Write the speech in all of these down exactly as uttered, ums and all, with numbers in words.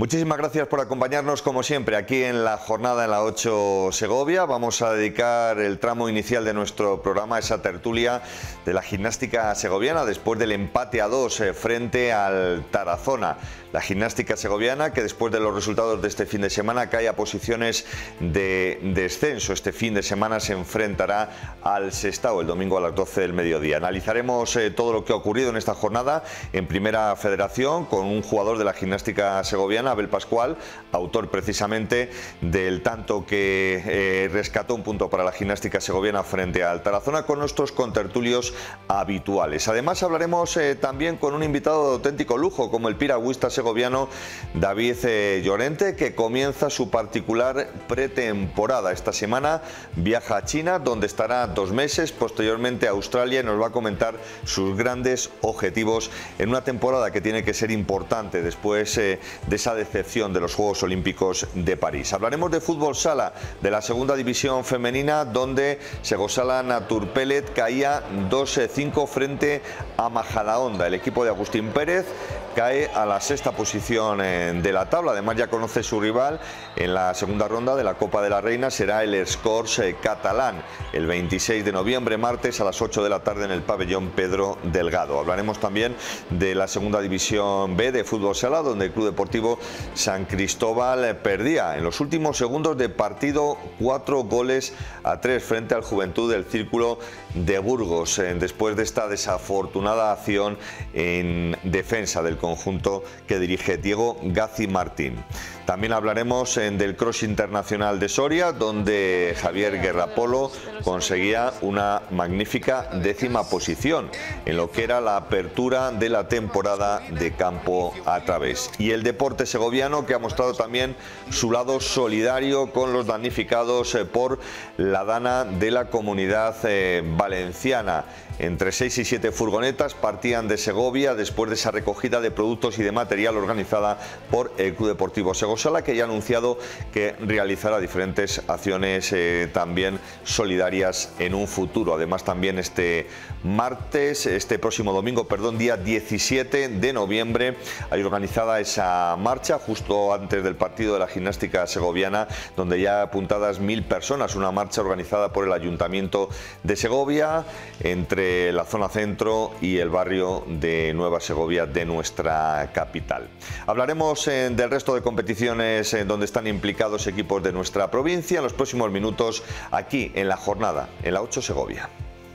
Muchísimas gracias por acompañarnos como siempre aquí en la jornada en la ocho Segovia. Vamos a dedicar el tramo inicial de nuestro programa a esa tertulia de la gimnástica segoviana después del empate a dos frente al Tarazona. La gimnástica segoviana que después de los resultados de este fin de semana cae a posiciones de descenso. Este fin de semana se enfrentará al Sestao el domingo a las doce del mediodía. Analizaremos eh, todo lo que ha ocurrido en esta jornada en Primera Federación con un jugador de la gimnástica segoviana, Abel Pascual, autor precisamente del tanto que eh, rescató un punto para la gimnástica segoviana frente al Tarazona, con nuestros contertulios habituales. Además hablaremos eh, también con un invitado de auténtico lujo como el piragüista segoviano David eh, Llorente, que comienza su particular pretemporada. Esta semana viaja a China, donde estará dos meses, posteriormente a Australia, y nos va a comentar sus grandes objetivos en una temporada que tiene que ser importante después eh, de esa decepción de los Juegos Olímpicos de París. Hablaremos de fútbol sala, de la segunda división femenina, donde Segosala Naturpelet caía dos cinco frente a Majadahonda. El equipo de Agustín Pérez cae a la sexta posición de la tabla. Además ya conoce su rival en la segunda ronda de la Copa de la Reina, será el Escorts catalán, el veintiséis de noviembre, martes a las ocho de la tarde en el pabellón Pedro Delgado. Hablaremos también de la segunda división B de fútbol sala, donde el Club Deportivo San Cristóbal perdía en los últimos segundos de partido cuatro goles a tres frente al Juventud del Círculo de Burgos, después de esta desafortunada acción en defensa del conjunto que dirige Diego Gazi Martín. También hablaremos del Cross Internacional de Soria, donde Javier Guerrapolo conseguía una magnífica décima posición en lo que era la apertura de la temporada de campo a través. Y el deporte segoviano, que ha mostrado también su lado solidario con los damnificados por la dana de la Comunidad Valenciana. Entre seis y siete furgonetas partían de Segovia después de esa recogida de productos y de material organizada por el Club Deportivo Segosala, que ya ha anunciado que realizará diferentes acciones eh, también solidarias en un futuro. Además también este martes, este próximo domingo, perdón, día diecisiete de noviembre, hay organizada esa marcha justo antes del partido de la gimnástica segoviana, donde ya apuntadas mil personas, una marcha organizada por el Ayuntamiento de Segovia entre la zona centro y el barrio de Nueva Segovia de nuestra capital. Hablaremos eh, del resto de competiciones en donde están implicados equipos de nuestra provincia en los próximos minutos aquí en la jornada en la ocho Segovia.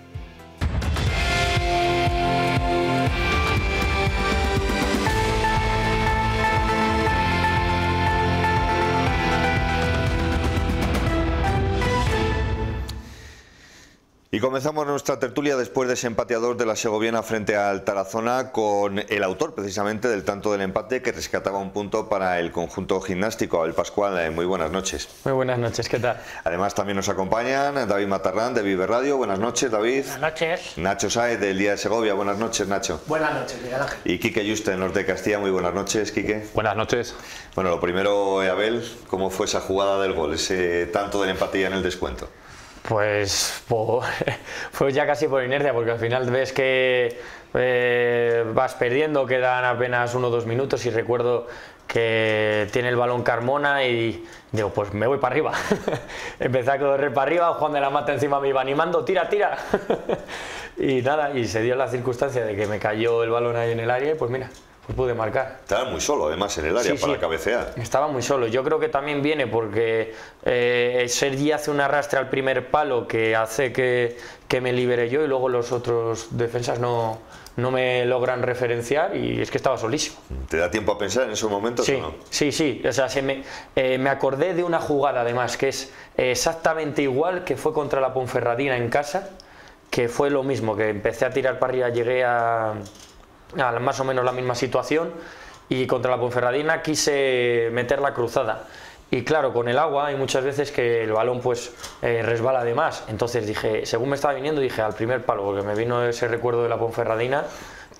Y comenzamos nuestra tertulia después de ese empate a dos de la segoviana frente al Tarazona con el autor precisamente del tanto del empate, que rescataba un punto para el conjunto gimnástico. Abel Pascual, muy buenas noches. Muy buenas noches, ¿qué tal? Además también nos acompañan David Matarrán de Vive Radio. Buenas noches, David. Buenas noches. Nacho Sáez del Día de Segovia. Buenas noches, Nacho. Buenas noches, Miguel Ángel. Y Quique Yuste, del Norte de Castilla. Muy buenas noches, Quique. Buenas noches. Bueno, lo primero, Abel, ¿cómo fue esa jugada del gol, ese tanto del empate ya en el descuento? Pues po, fue ya casi por inercia, porque al final ves que eh, vas perdiendo, quedan apenas uno o dos minutos y recuerdo que tiene el balón Carmona y digo, pues me voy para arriba. Empecé a correr para arriba, Juan de la Mata encima me iba animando, tira, tira. Y nada, y se dio la circunstancia de que me cayó el balón ahí en el área y pues mira, pues pude marcar. Estaba muy solo además en el área sí, para sí, cabecear. Estaba muy solo. Yo creo que también viene porque eh, Sergi hace un arrastre al primer palo que hace que, que me libere yo y luego los otros defensas no, no me logran referenciar y es que estaba solísimo. ¿Te da tiempo a pensar en esos momentos sí, o no? Sí, sí. O sea, se me, eh, me acordé de una jugada además que es exactamente igual, que fue contra la Ponferradina en casa, que fue lo mismo, que empecé a tirar para arriba, llegué a... a más o menos la misma situación y contra la Ponferradina quise meter la cruzada y claro, con el agua hay muchas veces que el balón pues eh, resbala de más, entonces dije, según me estaba viniendo dije al primer palo, porque me vino ese recuerdo de la Ponferradina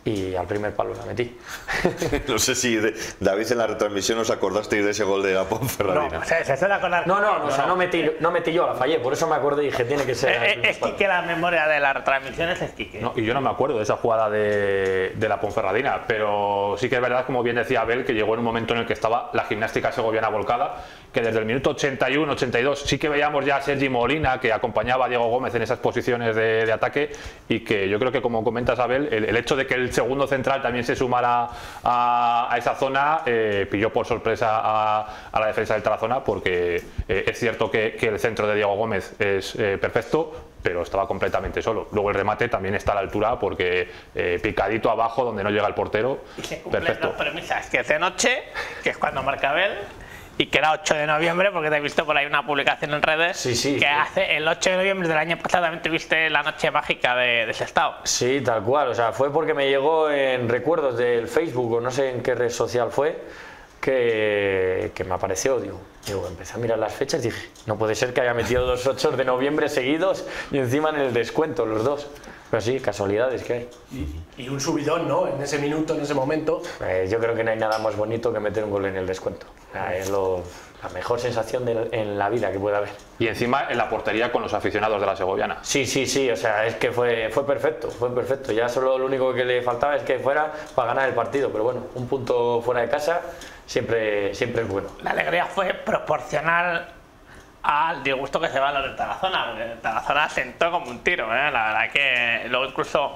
y al primer palo la metí. No sé si de, David en la retransmisión os acordasteis de ese gol de la Ponferradina. No, se, se suele acordar. No, no, no, o sea, no metí, no metí yo, la fallé, por eso me acordé y dije, tiene que ser. Eh, es Quique la memoria de las retransmisiones, es Quique. No, y yo no me acuerdo de esa jugada de, de la Ponferradina, pero sí que es verdad, como bien decía Abel, que llegó en un momento en el que estaba la Gimnástica segoviana volcada, que desde el minuto ochenta y uno, ochenta y dos sí que veíamos ya a Sergi Molina, que acompañaba a Diego Gómez en esas posiciones de, de ataque, y que yo creo que, como comentas, Abel, el, el hecho de que el segundo central también se sumara a, a esa zona eh, pilló por sorpresa a, a la defensa del Tarazona, porque eh, es cierto que, que el centro de Diego Gómez es eh, perfecto, pero estaba completamente solo. Luego el remate también está a la altura, porque eh, picadito abajo donde no llega el portero. Y se cumplen perfecto. dos premisas, que es de noche, que es cuando marca Abel, y que era ocho de noviembre, porque te he visto por ahí una publicación en redes, sí, sí, que sí. hace el ocho de noviembre del año pasado también tuviste la noche mágica de, de Sestao. Sí, tal cual, o sea, fue porque me llegó en recuerdos del Facebook o no sé en qué red social fue, que, que me apareció, digo, digo, empecé a mirar las fechas y dije, no puede ser que haya metido dos ocho de noviembre seguidos y encima en el descuento los dos. Pero sí, casualidades que hay. Y, y un subidón, ¿no? En ese minuto, en ese momento. Eh, yo creo que no hay nada más bonito que meter un gol en el descuento. Eh, es lo, la mejor sensación de, en la vida que puede haber. Y encima en la portería con los aficionados de la segoviana. Sí, sí, sí, o sea, es que fue, fue perfecto, fue perfecto. Ya solo lo único que le faltaba es que fuera para ganar el partido, pero bueno, un punto fuera de casa siempre, siempre es bueno. La alegría fue proporcional al disgusto que se va a los de Tarazona, porque Tarazona sentó como un tiro, ¿eh? La verdad que luego incluso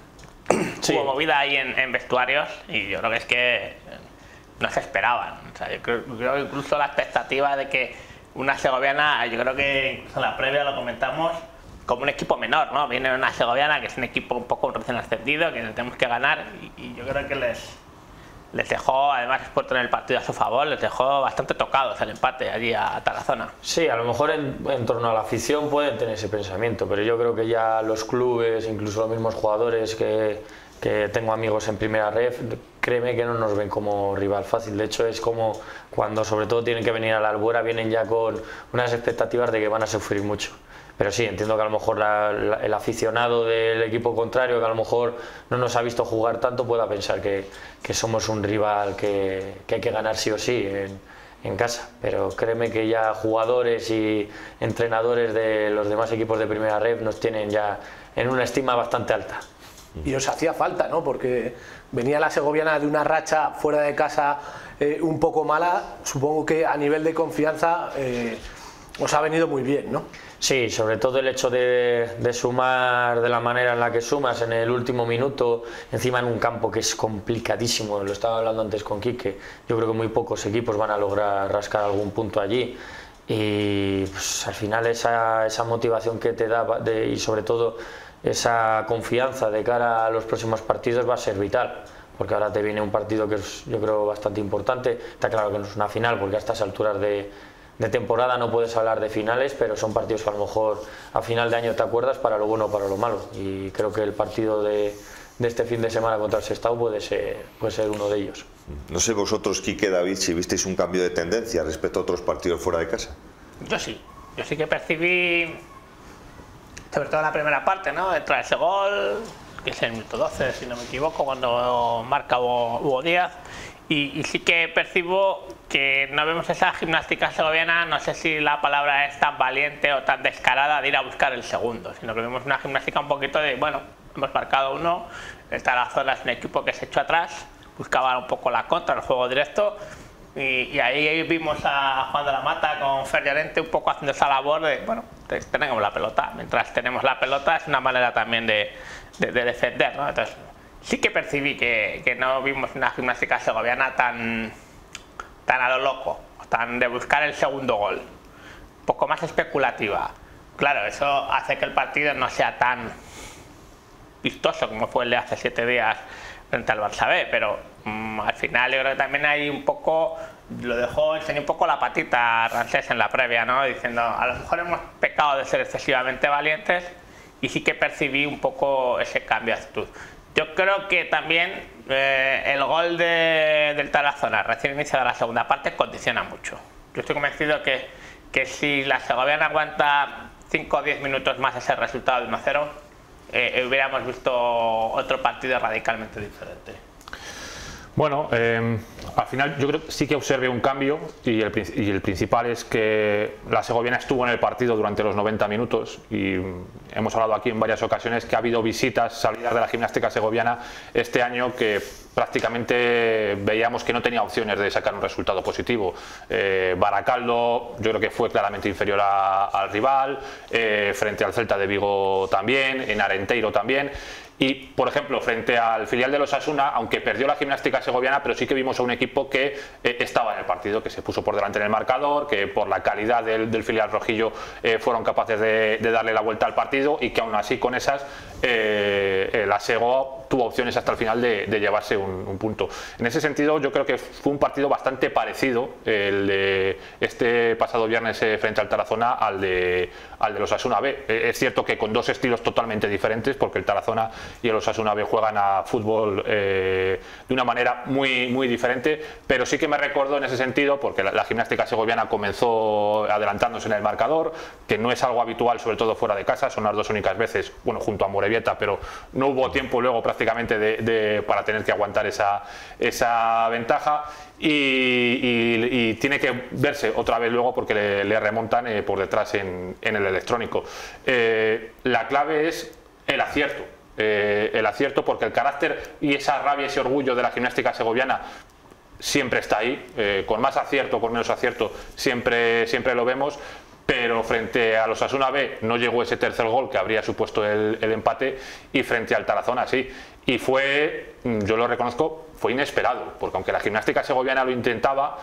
sí. Hubo movida ahí en, en vestuarios y yo creo que es que no se esperaban. O sea, yo creo, yo creo que incluso la expectativa de que una segoviana, yo creo que incluso en la previa lo comentamos, como un equipo menor, ¿no? Viene una segoviana que es un equipo un poco recién ascendido, que tenemos que ganar y, y yo creo que les... les dejó, además después tener el partido a su favor, les dejó bastante tocados el empate allí a Tarazona. Sí, a lo mejor en, en torno a la afición pueden tener ese pensamiento, pero yo creo que ya los clubes, incluso los mismos jugadores que, que tengo amigos en primera ref, créeme que no nos ven como rival fácil. De hecho, es como cuando sobre todo tienen que venir a la Albuera, vienen ya con unas expectativas de que van a sufrir mucho. Pero sí, entiendo que a lo mejor la, la, el aficionado del equipo contrario, que a lo mejor no nos ha visto jugar tanto, pueda pensar que, que somos un rival que, que hay que ganar sí o sí en, en casa. Pero créeme que ya jugadores y entrenadores de los demás equipos de primera ref nos tienen ya en una estima bastante alta. Y os hacía falta, ¿no? Porque venía la segoviana de una racha fuera de casa eh, un poco mala. Supongo que a nivel de confianza eh, os ha venido muy bien, ¿no? Sí, sobre todo el hecho de, de sumar de la manera en la que sumas en el último minuto, encima en un campo que es complicadísimo, lo estaba hablando antes con Quique, yo creo que muy pocos equipos van a lograr rascar algún punto allí y pues, al final esa, esa motivación que te da de, y sobre todo esa confianza de cara a los próximos partidos va a ser vital. Porque ahora te viene un partido que es, yo creo, bastante importante. Está claro que no es una final, porque a estas alturas de, de temporada no puedes hablar de finales, pero son partidos que a lo mejor a final de año te acuerdas para lo bueno o para lo malo. Y creo que el partido de, de este fin de semana contra el Sestao puede ser, puede ser uno de ellos. No sé vosotros, Quique, David, si visteis un cambio de tendencia respecto a otros partidos fuera de casa. Yo sí, yo sí que percibí, sobre todo en la primera parte, ¿no? Entra ese gol, que es el minuto doce, si no me equivoco, cuando marca Hugo Díaz, y, y sí que percibo que no vemos esa gimnástica segoviana, no sé si la palabra es tan valiente o tan descarada de ir a buscar el segundo, sino que vemos una gimnástica un poquito de, bueno, hemos marcado uno, está la zona, es un equipo que se echó atrás, buscaba un poco la contra, el juego directo, y, y ahí vimos a Juan de la Mata con Fer Llorente un poco haciendo esa labor de, bueno, tenemos la pelota, mientras tenemos la pelota es una manera también de, de, de defender, ¿no? Entonces sí que percibí que, que no vimos una gimnástica segoviana tan, tan a lo loco, tan de buscar el segundo gol, un poco más especulativa. Claro, eso hace que el partido no sea tan vistoso como fue el de hace siete días frente al Barça B, pero mmm, al final yo creo que también hay un poco, lo dejó, enseñó un poco la patita a Rancés en la previa, ¿no? Diciendo, a lo mejor hemos pecado de ser excesivamente valientes, y sí que percibí un poco ese cambio de actitud. Yo creo que también eh, el gol de, del Tarazona, recién iniciada la segunda parte, condiciona mucho. Yo estoy convencido que, que si la segoviana aguanta cinco o diez minutos más ese resultado de uno cero, eh, hubiéramos visto otro partido radicalmente diferente. Bueno, eh, al final yo creo que sí que observé un cambio y el, y el principal es que la segoviana estuvo en el partido durante los noventa minutos y hemos hablado aquí en varias ocasiones que ha habido visitas, salidas de la gimnástica segoviana este año que prácticamente veíamos que no tenía opciones de sacar un resultado positivo. Eh, Baracaldo yo creo que fue claramente inferior a, al rival, eh, frente al Celta de Vigo también, en Arenteiro también. Y, por ejemplo, frente al filial de los Osasuna, aunque perdió la gimnástica segoviana, pero sí que vimos a un equipo que eh, estaba en el partido, que se puso por delante en el marcador, que por la calidad del, del filial rojillo eh, fueron capaces de, de darle la vuelta al partido y que aún así con esas eh, eh, la Sego tuvo opciones hasta el final de, de llevarse un, un punto. En ese sentido yo creo que fue un partido bastante parecido el de este pasado viernes eh, frente al Tarazona al de, al de los Osasuna B. Eh, es cierto que con dos estilos totalmente diferentes porque el Tarazona y el Osasuna B juegan a fútbol eh, de una manera muy, muy diferente, pero sí que me recordó en ese sentido porque la, la gimnástica segoviana comenzó adelantándose en el marcador, que no es algo habitual sobre todo fuera de casa, son las dos únicas veces, bueno, junto a Morevieta, pero no hubo tiempo luego prácticamente prácticamente de, de, para tener que aguantar esa, esa ventaja y, y, y tiene que verse otra vez luego porque le, le remontan eh, por detrás en, en el electrónico. Eh, la clave es el acierto, eh, el acierto porque el carácter y esa rabia, ese orgullo de la gimnástica segoviana siempre está ahí, eh, con más acierto, con menos acierto, siempre, siempre lo vemos. Pero frente a los Osasuna B no llegó ese tercer gol que habría supuesto el, el empate y frente al Tarazona sí. Y fue, yo lo reconozco, fue inesperado, porque aunque la gimnástica segoviana lo intentaba,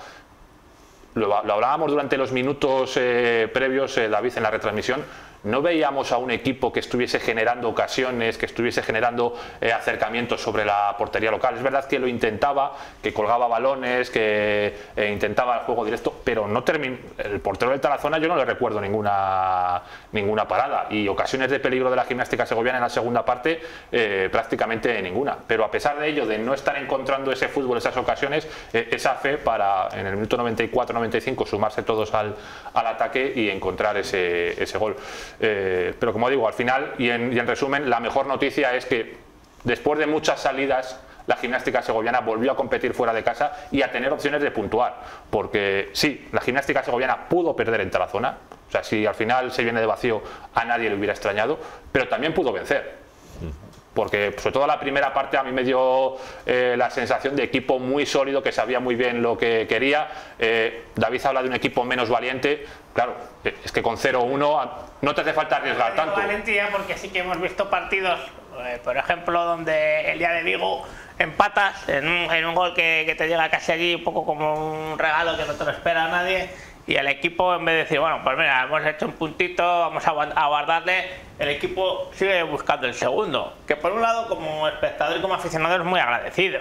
lo, lo hablábamos durante los minutos eh, previos, eh, David, en la retransmisión, no veíamos a un equipo que estuviese generando ocasiones, que estuviese generando eh, acercamientos sobre la portería local. Es verdad que lo intentaba, que colgaba balones, que eh, intentaba el juego directo, pero no terminó. El portero del Tarazona yo no le recuerdo ninguna, ninguna parada y ocasiones de peligro de la gimnástica segoviana en la segunda parte eh, prácticamente ninguna. Pero a pesar de ello, de no estar encontrando ese fútbol, esas ocasiones, eh, esa fe para en el minuto noventa y cuatro noventa y cinco sumarse todos al, al ataque y encontrar ese, ese gol. Eh, pero como digo, al final y en, y en resumen, la mejor noticia es que después de muchas salidas la gimnástica segoviana volvió a competir fuera de casa y a tener opciones de puntuar, porque sí, la gimnástica segoviana pudo perder en Tarazona, o sea, si al final se viene de vacío a nadie le hubiera extrañado, pero también pudo vencer. Porque sobre todo la primera parte a mí me dio eh, la sensación de equipo muy sólido, que sabía muy bien lo que quería. eh, David habla de un equipo menos valiente, claro, eh, es que con cero uno no te hace falta arriesgar tanto. Valentía, porque sí que hemos visto partidos, eh, por ejemplo, donde el día de Vigo empatas en un, en un gol que, que te llega casi allí, un poco como un regalo que no te lo espera a nadie. Y el equipo, en vez de decir, bueno, pues mira, hemos hecho un puntito, vamos a guardarle, el equipo sigue buscando el segundo. Que por un lado, como espectador y como aficionado, es muy agradecido.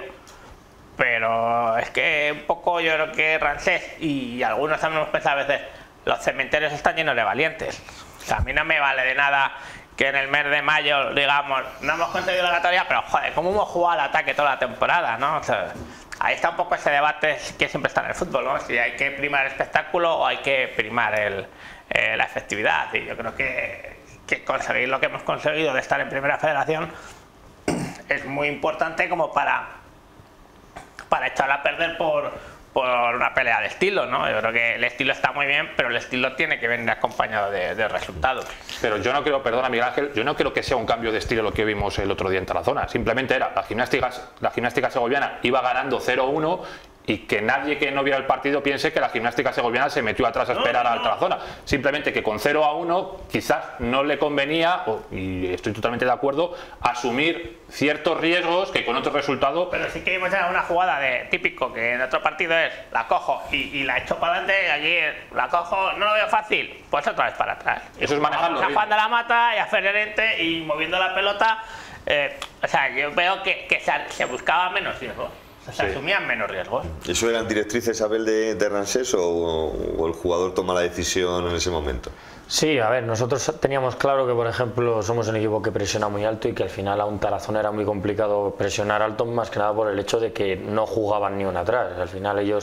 Pero es que un poco yo creo que Rancés y algunos también hemos pensado a veces, los cementerios están llenos de valientes. O sea, a mí no me vale de nada que en el mes de mayo, digamos, no hemos conseguido la categoría, pero joder, ¿cómo hemos jugado al ataque toda la temporada, no? O sea, ahí está un poco ese debate que siempre está en el fútbol, ¿no? Si hay que primar el espectáculo o hay que primar el, eh, la efectividad. Y yo creo que, que conseguir lo que hemos conseguido de estar en Primera Federación es muy importante como para, para echarla a perder por, por una pelea de estilo, ¿no? Yo creo que el estilo está muy bien, pero el estilo tiene que venir acompañado de, de resultados. Pero yo no creo, perdona Miguel Ángel, yo no creo que sea un cambio de estilo lo que vimos el otro día en Tarazona. Simplemente era, la gimnástica, la gimnástica segoviana iba ganando cero uno y que nadie que no viera el partido piense que la gimnástica segoviana se metió atrás a esperar no, no. al Tarazona. Simplemente que con cero a uno quizás no le convenía, y estoy totalmente de acuerdo, asumir ciertos riesgos que con otro resultado... Pero sí que vimos una jugada de típico que en otro partido es la cojo y, y la echo para adelante, y aquí la cojo, no lo veo fácil, pues otra vez para atrás. Eso es manejarlo. A Juan de la Mata y a Ferrerente y moviendo la pelota, eh, o sea, yo veo que, que se, se buscaba menos riesgo. O sea, se sí. asumían menos riesgos. ¿Eso eran directrices, Abel, de, de Rancés o, o el jugador toma la decisión en ese momento? Sí, a ver, nosotros teníamos claro que, por ejemplo, somos un equipo que presiona muy alto y que al final a un Tarazona era muy complicado presionar alto, más que nada por el hecho de que no jugaban ni una atrás. Al final ellos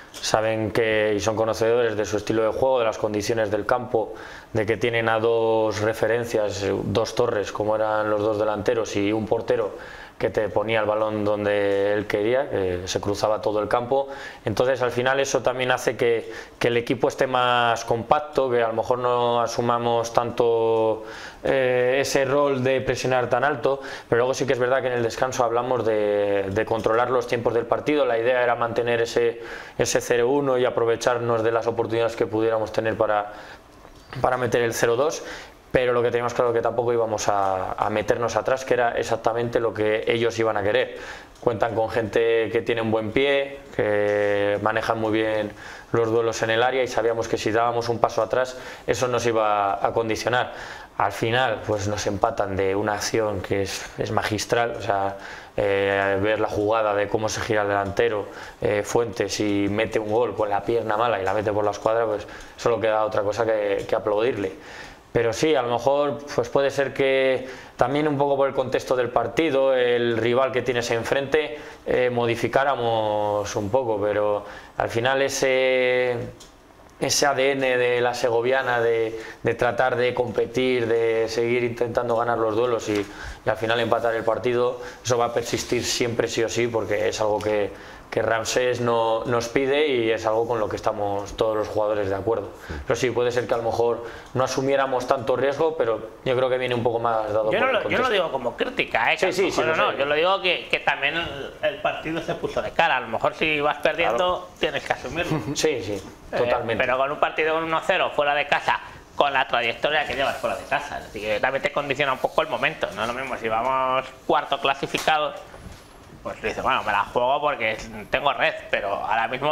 saben que y son conocedores de su estilo de juego, de las condiciones del campo, de que tienen a dos referencias, dos torres como eran los dos delanteros y un portero que te ponía el balón donde él quería, que se cruzaba todo el campo. Entonces al final eso también hace que, que el equipo esté más compacto, que a lo mejor no asumamos tanto eh, ese rol de presionar tan alto, pero luego sí que es verdad que en el descanso hablamos de, de controlar los tiempos del partido. La idea era mantener ese, ese cero uno y aprovecharnos de las oportunidades que pudiéramos tener para, para meter el cero dos. Pero lo que teníamos claro que tampoco íbamos a, a meternos atrás, que era exactamente lo que ellos iban a querer. Cuentan con gente que tiene un buen pie, que manejan muy bien los duelos en el área, y sabíamos que si dábamos un paso atrás eso nos iba a condicionar. Al final pues nos empatan de una acción que es, es magistral, o sea, eh, ver la jugada de cómo se gira el delantero, eh, Fuentes, y mete un gol con la pierna mala y la mete por la escuadra, pues solo queda otra cosa que, que aplaudirle. Pero sí, a lo mejor pues puede ser que también un poco por el contexto del partido, el rival que tienes enfrente, eh, modificáramos un poco, pero al final ese, ese A D N de la segoviana de, de tratar de competir, de seguir intentando ganar los duelos y, y al final empatar el partido, eso va a persistir siempre sí o sí, porque es algo que, que Ramsés no, nos pide y es algo con lo que estamos todos los jugadores de acuerdo. Pero sí, puede ser que a lo mejor no asumiéramos tanto riesgo, pero yo creo que viene un poco más dado yo por no el lo, contexto. Yo no lo digo como crítica, ¿eh? Sí, sí, sí, no, no, sé. yo lo digo que, que también el, el partido se puso de cara. A lo mejor si vas perdiendo, claro, tienes que asumirlo. Sí, sí, totalmente. Eh, pero con un partido con uno cero fuera de casa, con la trayectoria que llevas fuera de casa, es decir, que también te condiciona un poco el momento. No es lo mismo si vamos cuarto clasificados, pues dices, bueno, me la juego porque tengo red, pero ahora mismo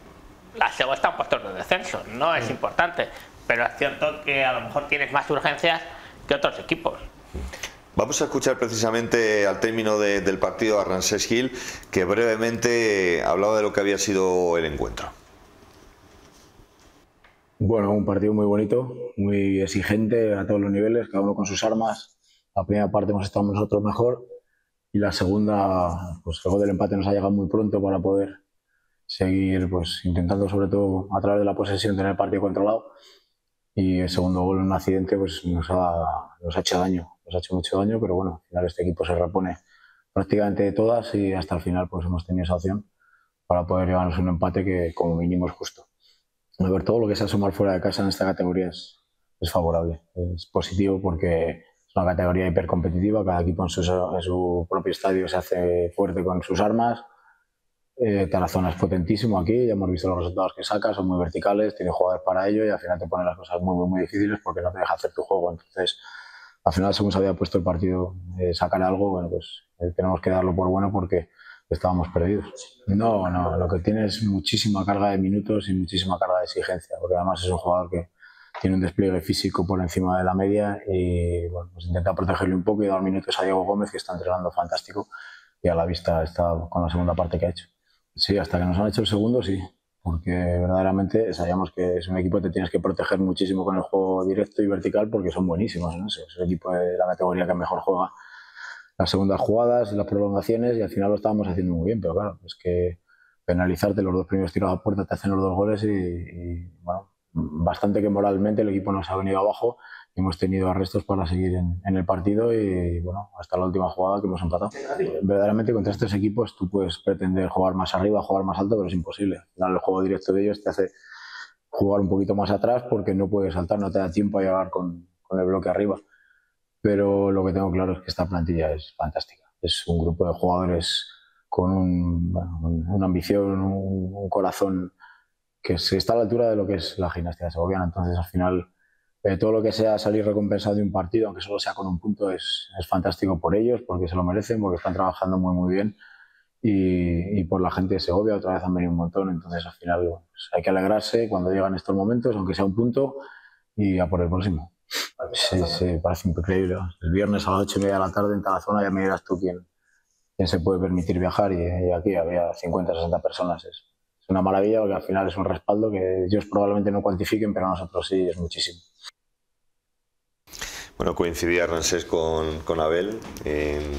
la Sego está en puestos de descenso, no es importante, pero es cierto que a lo mejor tienes más urgencias que otros equipos. Vamos a escuchar precisamente al término de, del partido a Ramsés Gil, que brevemente hablaba de lo que había sido el encuentro. Bueno, un partido muy bonito, muy exigente a todos los niveles, cada uno con sus armas. La primera parte hemos estado nosotros mejor y la segunda, pues el gol del empate nos ha llegado muy pronto para poder seguir pues intentando, sobre todo a través de la posesión, tener el partido controlado. Y el segundo gol en un accidente pues nos ha, nos ha hecho daño, nos ha hecho mucho daño, pero bueno, al final este equipo se repone prácticamente de todas y hasta el final pues hemos tenido esa opción para poder llevarnos un empate que como mínimo es justo. A ver, todo lo que sea sumar fuera de casa en esta categoría es, es favorable, es positivo porque es una categoría hipercompetitiva, cada equipo en su, en su propio estadio se hace fuerte con sus armas. Eh, Tarazona es potentísimo aquí, ya hemos visto los resultados que saca, son muy verticales, tiene jugadores para ello y al final te ponen las cosas muy, muy, muy difíciles porque no te deja hacer tu juego. Entonces, al final, según se había puesto el partido, eh, sacar algo, bueno, pues eh, tenemos que darlo por bueno porque estábamos perdidos. No, no, lo que tiene es muchísima carga de minutos y muchísima carga de exigencia, porque además es un jugador que tiene un despliegue físico por encima de la media y bueno, pues intenta protegerle un poco y dar minutos a Diego Gómez, que está entrenando fantástico y a la vista está con la segunda parte que ha hecho. Sí, hasta que nos han hecho el segundo, sí, porque verdaderamente sabíamos que es un equipo que te tienes que proteger muchísimo con el juego directo y vertical porque son buenísimos, ¿no? Es el equipo de la categoría que mejor juega las segundas jugadas, las prolongaciones y al final lo estábamos haciendo muy bien, pero claro, es que penalizarte los dos primeros tiros a puerta te hacen los dos goles y, y bueno, bastante que moralmente el equipo nos ha venido abajo y hemos tenido arrestos para seguir en, en el partido y bueno, hasta la última jugada que hemos empatado. Verdaderamente contra estos equipos tú puedes pretender jugar más arriba, jugar más alto, pero es imposible. Al final el juego directo de ellos te hace jugar un poquito más atrás porque no puedes saltar, no te da tiempo a llegar con, con el bloque arriba. Pero lo que tengo claro es que esta plantilla es fantástica. Es un grupo de jugadores con un, bueno, una ambición, un, un corazón que se está a la altura de lo que es la gimnástica segoviana. Entonces, al final, eh, todo lo que sea salir recompensado de un partido, aunque solo sea con un punto, es, es fantástico por ellos, porque se lo merecen, porque están trabajando muy, muy bien. Y, y por la gente de Segovia, otra vez han venido un montón. Entonces, al final, pues, hay que alegrarse cuando llegan estos momentos, aunque sea un punto, y a por el próximo. Sí, sí, parece increíble. El viernes a las ocho y media de la tarde en Tarazona ya me dirás tú quién, quién se puede permitir viajar y, y aquí había cincuenta, sesenta personas. Es, es una maravilla porque al final es un respaldo que ellos probablemente no cuantifiquen, pero nosotros sí, es muchísimo. Bueno, coincidía Ramsés con, con Abel. Eh,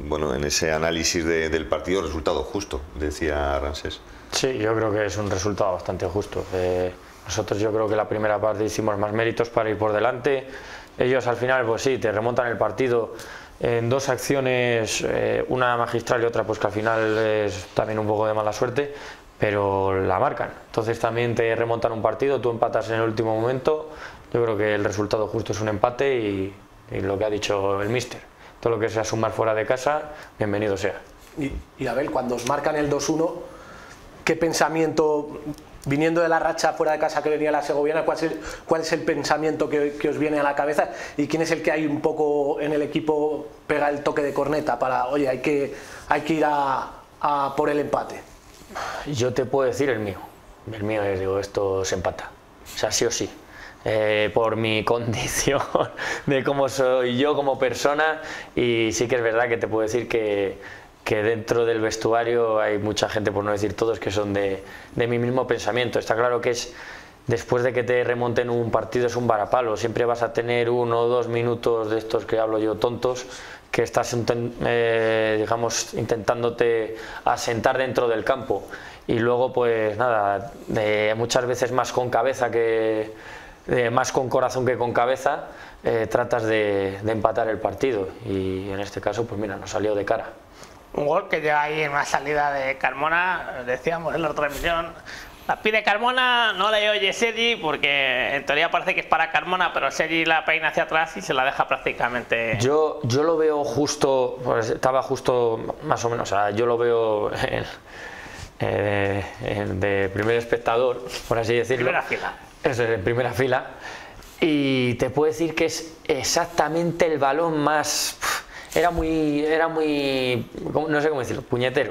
bueno, en ese análisis de, del partido, resultado justo, decía Ransés. Sí, yo creo que es un resultado bastante justo. Eh, nosotros yo creo que la primera parte hicimos más méritos para ir por delante. Ellos al final, pues sí, te remontan el partido en dos acciones, eh, una magistral y otra pues que al final es también un poco de mala suerte, pero la marcan. Entonces también te remontan un partido, tú empatas en el último momento. Yo creo que el resultado justo es un empate y, y lo que ha dicho el míster, todo lo que sea sumar fuera de casa, bienvenido sea. Y, y Abel, cuando os marcan el dos uno, ¿qué pensamiento, viniendo de la racha fuera de casa que venía la segoviana, cuál es el, cuál es el pensamiento que, que os viene a la cabeza? ¿Y quién es el que hay un poco en el equipo pega el toque de corneta para, oye, hay que, hay que ir a, a por el empate? Yo te puedo decir el mío. El mío es, digo, esto se empata. O sea, sí o sí. Eh, por mi condición de cómo soy yo como persona, y sí que es verdad que te puedo decir que, que dentro del vestuario hay mucha gente, por no decir todos, que son de, de mi mismo pensamiento. Está claro que es, después de que te remonten un partido, es un varapalo. Siempre vas a tener uno o dos minutos de estos que hablo yo tontos, que estás eh, digamos, intentándote asentar dentro del campo, y luego pues nada, eh, muchas veces más con cabeza que eh, más con corazón que con cabeza, eh, tratas de, de empatar el partido, y en este caso pues mira, nos salió de cara. Un gol que llega ahí en una salida de Carmona, decíamos en la transmisión, la pide Carmona, no le oye Sergi, porque en teoría parece que es para Carmona, pero Sergi la peina hacia atrás y se la deja prácticamente. Yo, yo lo veo justo, pues estaba justo más o menos, o sea, yo lo veo en, eh, en de primer espectador, por así decirlo. Primera fila. Es en primera fila, y te puedo decir que es exactamente el balón más... Era muy, era muy, no sé cómo decirlo, puñetero,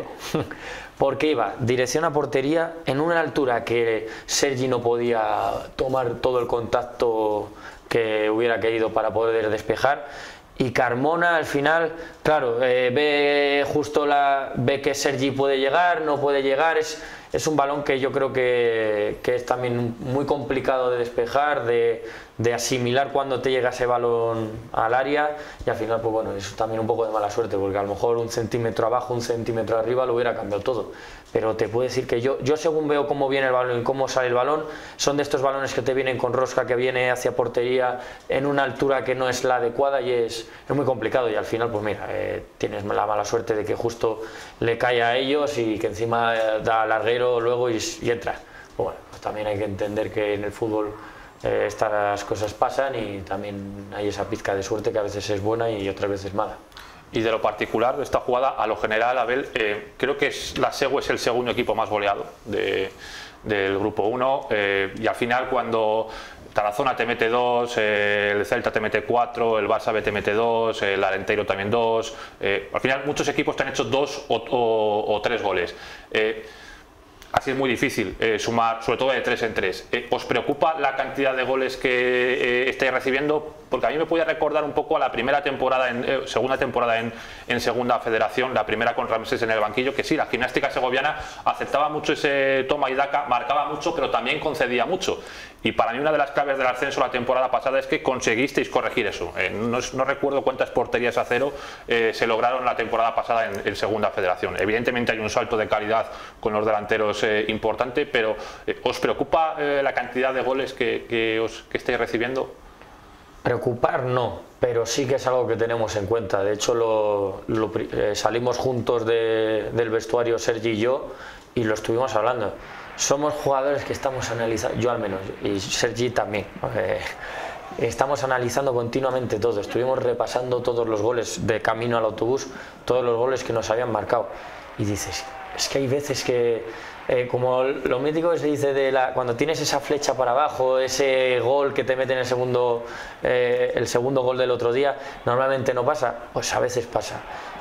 porque iba dirección a portería en una altura que Sergi no podía tomar todo el contacto que hubiera querido para poder despejar, y Carmona al final, claro, eh, ve justo la, ve que Sergi puede llegar, no puede llegar, es, es un balón que yo creo que, que es también muy complicado de despejar, de, de asimilar cuando te llega ese balón al área, y al final pues bueno, es también un poco de mala suerte, porque a lo mejor un centímetro abajo, un centímetro arriba lo hubiera cambiado todo. Pero te puedo decir que yo, yo según veo cómo viene el balón y cómo sale el balón, son de estos balones que te vienen con rosca, que viene hacia portería en una altura que no es la adecuada, y es, es muy complicado, y al final pues mira, eh, tienes la mala suerte de que justo le cae a ellos y que encima eh, da larguero luego y, y entra. Pues bueno, pues también hay que entender que en el fútbol eh, estas cosas pasan, y también hay esa pizca de suerte que a veces es buena y otras veces mala. Y de lo particular de esta jugada, a lo general, Abel, eh, creo que es, la Segu es el segundo equipo más goleado de, del grupo uno, eh, y al final cuando Tarazona te mete dos, eh, el Celta te mete cuatro, el Barça B te mete dos, el Arenteiro también dos, eh, al final muchos equipos te han hecho dos o, o, o tres goles. Eh, Así es muy difícil eh, sumar, sobre todo de tres en tres. Eh, ¿Os preocupa la cantidad de goles que eh, estáis recibiendo? Porque a mí me puede recordar un poco a la primera temporada, en, eh, segunda temporada en, en Segunda Federación, la primera con Ramsés en el banquillo, que sí, la Gimnástica Segoviana aceptaba mucho ese toma y daca, marcaba mucho, pero también concedía mucho. Y para mí una de las claves del ascenso la temporada pasada es que conseguisteis corregir eso. Eh, no, no recuerdo cuántas porterías a cero eh, se lograron la temporada pasada en, en Segunda Federación. Evidentemente hay un salto de calidad con los delanteros eh, importante, pero eh, ¿os preocupa eh, la cantidad de goles que, que, os, que estáis recibiendo? Preocupar no, pero sí que es algo que tenemos en cuenta. De hecho lo, lo, eh, salimos juntos de, del vestuario Sergi y yo, y lo estuvimos hablando. Somos jugadores que estamos analizando, yo al menos, y Sergi también, eh, estamos analizando continuamente todo. Estuvimos repasando todos los goles de camino al autobús, todos los goles que nos habían marcado, y dices, es que hay veces que eh, como lo mítico que se dice de la, cuando tienes esa flecha para abajo, ese gol que te mete en el segundo eh, el segundo gol del otro día, normalmente no pasa, pues a veces pasa.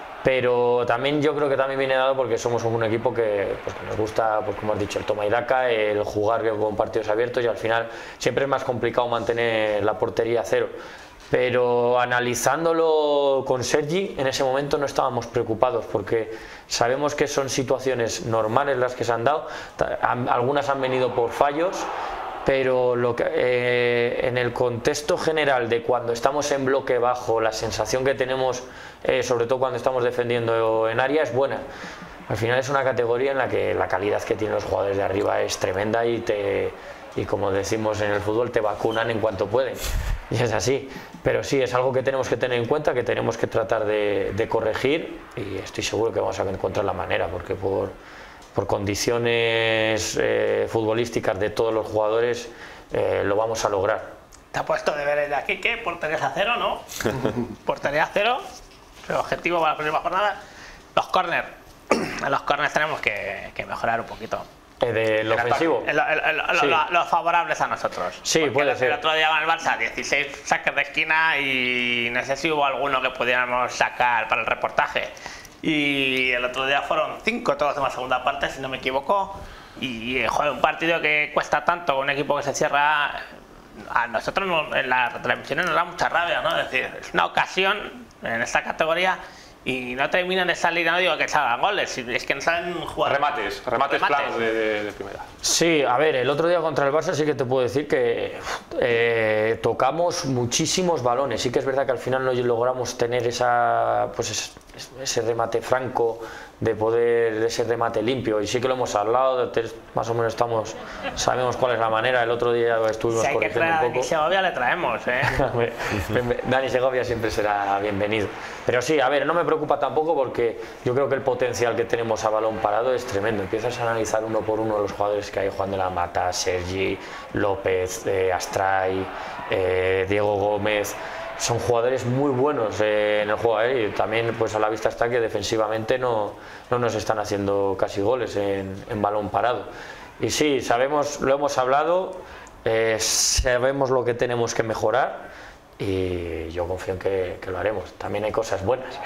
Pero también yo creo que también viene dado porque somos un equipo que, pues, que nos gusta, pues, como has dicho, el toma y daca, el jugar con partidos abiertos, y al final siempre es más complicado mantener la portería a cero. Pero analizándolo con Sergi, en ese momento no estábamos preocupados, porque sabemos que son situaciones normales las que se han dado, algunas han venido por fallos, pero lo que, eh, en el contexto general de cuando estamos en bloque bajo, la sensación que tenemos eh, sobre todo cuando estamos defendiendo en área, es buena. Al final es una categoría en la que la calidad que tienen los jugadores de arriba es tremenda y te y como decimos en el fútbol, te vacunan en cuanto pueden, y es así. Pero sí, es algo que tenemos que tener en cuenta, que tenemos que tratar de, de corregir, y estoy seguro que vamos a encontrar la manera, porque por, por condiciones eh, futbolísticas de todos los jugadores eh, lo vamos a lograr. Te ha puesto deberes de aquí, ¿qué? Porterías a cero, ¿no? Portería a cero, el objetivo para la próxima jornada. Los córners, en los córners tenemos que, que mejorar un poquito. Del ofensivo. El, el, el, el, Sí. lo, lo favorables a nosotros. Sí, Porque puede el, ser. El otro día con el Barça, dieciséis saques de esquina y no sé si hubo alguno que pudiéramos sacar para el reportaje. Y el otro día fueron cinco todos en la segunda parte, si no me equivoco. Y joder, un partido que cuesta tanto, un equipo que se cierra, a nosotros no, en las retransmisiones nos da mucha rabia, ¿no? Es decir, es una ocasión en esta categoría y no terminan de salir, no digo que salgan goles, es que no saben jugar. Remates, remates, Remates. planos de, de, de primera. Sí, a ver, el otro día contra el Barça sí que te puedo decir que eh, tocamos muchísimos balones. Sí que es verdad que al final no logramos tener esa, pues es, ese remate franco, de poder, de ese remate limpio, y sí que lo hemos hablado, de, más o menos estamos, sabemos cuál es la manera. El otro día estuvimos Si hay que corrigiendo traer a un Dani poco. Segovia, le traemos, ¿eh? Dani Segovia siempre será bienvenido. Pero sí, a ver, no me preocupa tampoco, porque yo creo que el potencial que tenemos a balón parado es tremendo. Empiezas a analizar uno por uno los jugadores que hay: Juan de la Mata, Sergi, López, eh, Astray, eh, Diego Gómez. Son jugadores muy buenos eh, en el juego aéreo, y también pues a la vista está que defensivamente no, no nos están haciendo casi goles en, en balón parado. Y sí, sabemos, lo hemos hablado, eh, sabemos lo que tenemos que mejorar, y yo confío en que, que lo haremos. También hay cosas buenas.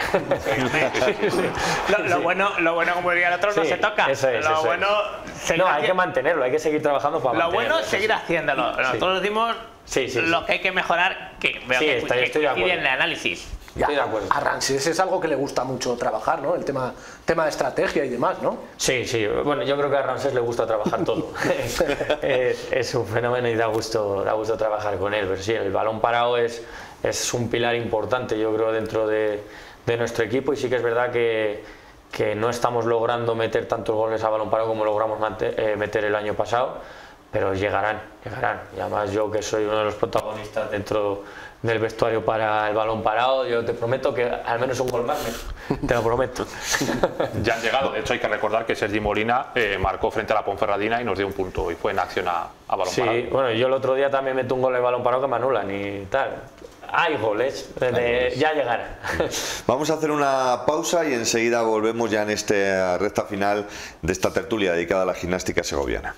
Lo, lo bueno, lo bueno, como diría el otro, no Sí, se toca. eso es, lo eso bueno, es. seguir No, hay que haci- mantenerlo, hay que seguir trabajando para lo mantenerlo. bueno es eso seguir sí. haciéndolo. Nosotros decimos Sí, sí, lo sí. que hay que mejorar, que veo Sí, que, estoy- que estoy de coincide acuerdo. en el análisis. Estoy de acuerdo. A Ramsés es algo que le gusta mucho trabajar, ¿no? El tema, tema de estrategia y demás, ¿no? Sí, sí, bueno, yo creo que a Ramsés le gusta trabajar todo. es, es un fenómeno y da gusto, da gusto trabajar con él. Pero sí, el balón parado es, es un pilar importante, yo creo, dentro de, de nuestro equipo, y sí que es verdad que, que no estamos logrando meter tantos goles a balón parado como logramos mante- eh, meter el año pasado, pero llegarán, llegarán. Y además yo, que soy uno de los protagonistas dentro del vestuario para el balón parado, yo te prometo que al menos un gol más, me- te lo prometo. Ya han llegado. De hecho, hay que recordar que Sergi Molina eh, marcó frente a la Ponferradina y nos dio un punto y fue en acción a, a balón Sí, parado. bueno, yo el otro día también meto un gol de balón parado que me anulan y tal. Hay goles, de- de- ya llegarán. Vamos a hacer una pausa y enseguida volvemos ya en esta recta final de esta tertulia dedicada a la gimnástica segoviana.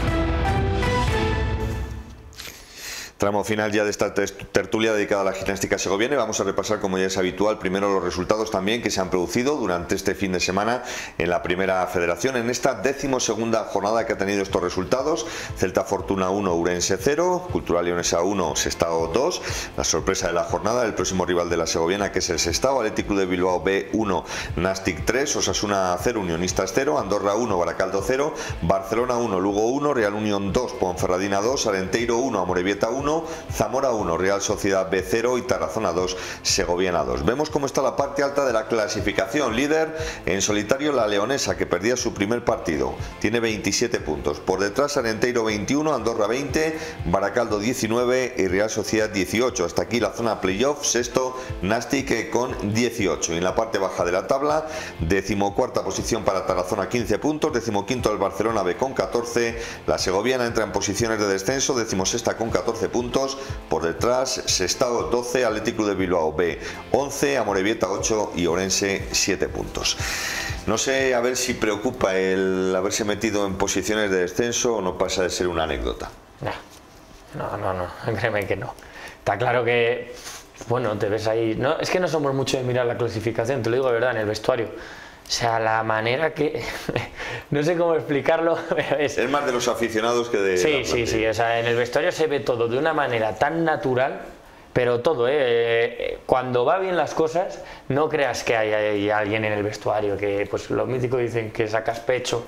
Tramo final ya de esta tertulia dedicada a la gimnástica segoviana, y vamos a repasar, como ya es habitual, primero los resultados también que se han producido durante este fin de semana en la Primera Federación. En esta decimosegunda jornada que ha tenido estos resultados: Celta Fortuna uno, Urense cero, Cultural Leonesa uno, Sestao dos. La sorpresa de la jornada, el próximo rival de la segoviana, que es el Sestao. Athletic Club de Bilbao B uno, Nastic tres, Osasuna cero, Unionistas cero, Andorra uno, Baracaldo cero, Barcelona uno, Lugo uno, Real Unión dos, Ponferradina dos, Arenteiro uno, Amorebieta uno, Zamora uno, Real Sociedad B cero y Tarazona dos, Segoviana dos. Vemos cómo está la parte alta de la clasificación. Líder en solitario la Leonesa, que perdía su primer partido, tiene veintisiete puntos. Por detrás Arenteiro veintiuno, Andorra veinte, Baracaldo diecinueve y Real Sociedad dieciocho. Hasta aquí la zona playoff. Sexto Nastic con dieciocho. Y en la parte baja de la tabla, decimocuarta posición para Tarazona, quince puntos, decimoquinto el Barcelona B con catorce, la Segoviana entra en posiciones de descenso, decimosexta con catorce puntos. Por detrás Sestao doce, Athletic Club de Bilbao B once, Amorebieta ocho y Orense siete puntos. No sé, a ver si preocupa el haberse metido en posiciones de descenso o no pasa de ser una anécdota. No, no, no, créeme que no. Está claro que, bueno, te ves ahí. No, es que no somos mucho de mirar la clasificación, te lo digo de verdad, en el vestuario. O sea, la manera que... no sé cómo explicarlo, pero es... Es más de los aficionados que de... Sí, sí, sí. O sea, en el vestuario se ve todo de una manera tan natural, pero todo, ¿eh? Cuando va bien las cosas, no creas que hay, hay alguien en el vestuario que, pues lo mítico dicen que sacas pecho.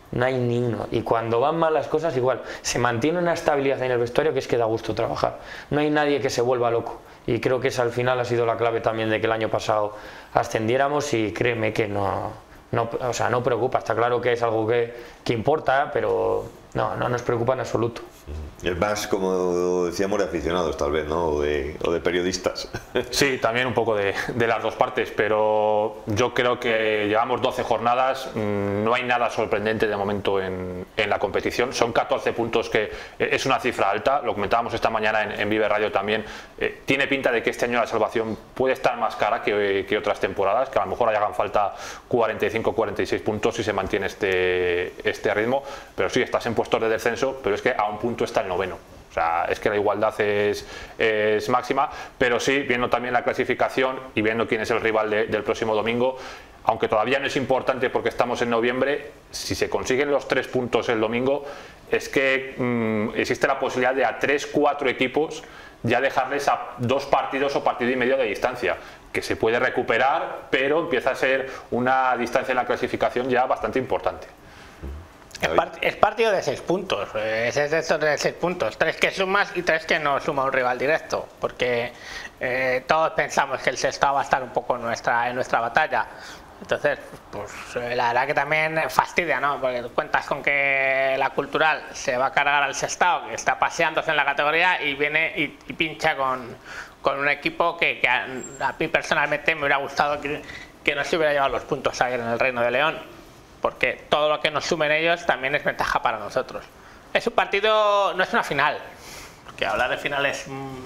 No hay ni uno. Y cuando van mal las cosas, igual. Se mantiene una estabilidad en el vestuario que es que da gusto trabajar. No hay nadie que se vuelva loco. Y creo que esa al final ha sido la clave también de que el año pasado ascendiéramos, y créeme que no, no, o sea, no preocupa. Está claro que es algo que, que importa, pero no, no nos preocupa en absoluto. Es más, como decíamos, de aficionados tal vez, ¿no? O de, o de periodistas. Sí, también un poco de, de las dos partes, pero yo creo que llevamos doce jornadas, no hay nada sorprendente de momento en, en la competición. Son catorce puntos, que es una cifra alta, lo comentábamos esta mañana en, en Vive Radio también. Eh, tiene pinta de que este año la salvación puede estar más cara que, que otras temporadas, que a lo mejor hagan falta cuarenta y cinco, cuarenta y seis puntos si se mantiene este, este ritmo, pero sí, estás en puestos de descenso, pero es que a un punto está el noveno. O sea, es que la igualdad es, es máxima, pero sí, viendo también la clasificación y viendo quién es el rival de, del próximo domingo, aunque todavía no es importante porque estamos en noviembre, si se consiguen los tres puntos el domingo, es que mmm, existe la posibilidad de a tres, cuatro equipos ya dejarles a dos partidos o partido y medio de distancia, que se puede recuperar, pero empieza a ser una distancia en la clasificación ya bastante importante. Es, part es partido de seis puntos, es estos de seis puntos, tres que sumas y tres que no suma un rival directo, porque eh, todos pensamos que el Sestao va a estar un poco en nuestra, en nuestra batalla. Entonces, pues la verdad que también fastidia, ¿no? Porque cuentas con que la Cultural se va a cargar al Sestao, que está paseándose en la categoría, y viene y, y pincha con, con un equipo que, que a, a mí personalmente me hubiera gustado que, que no se hubiera llevado los puntos ayer en el Reino de León, porque todo lo que nos sumen ellos también es ventaja para nosotros. Es un partido, no es una final, porque hablar de finales mmm,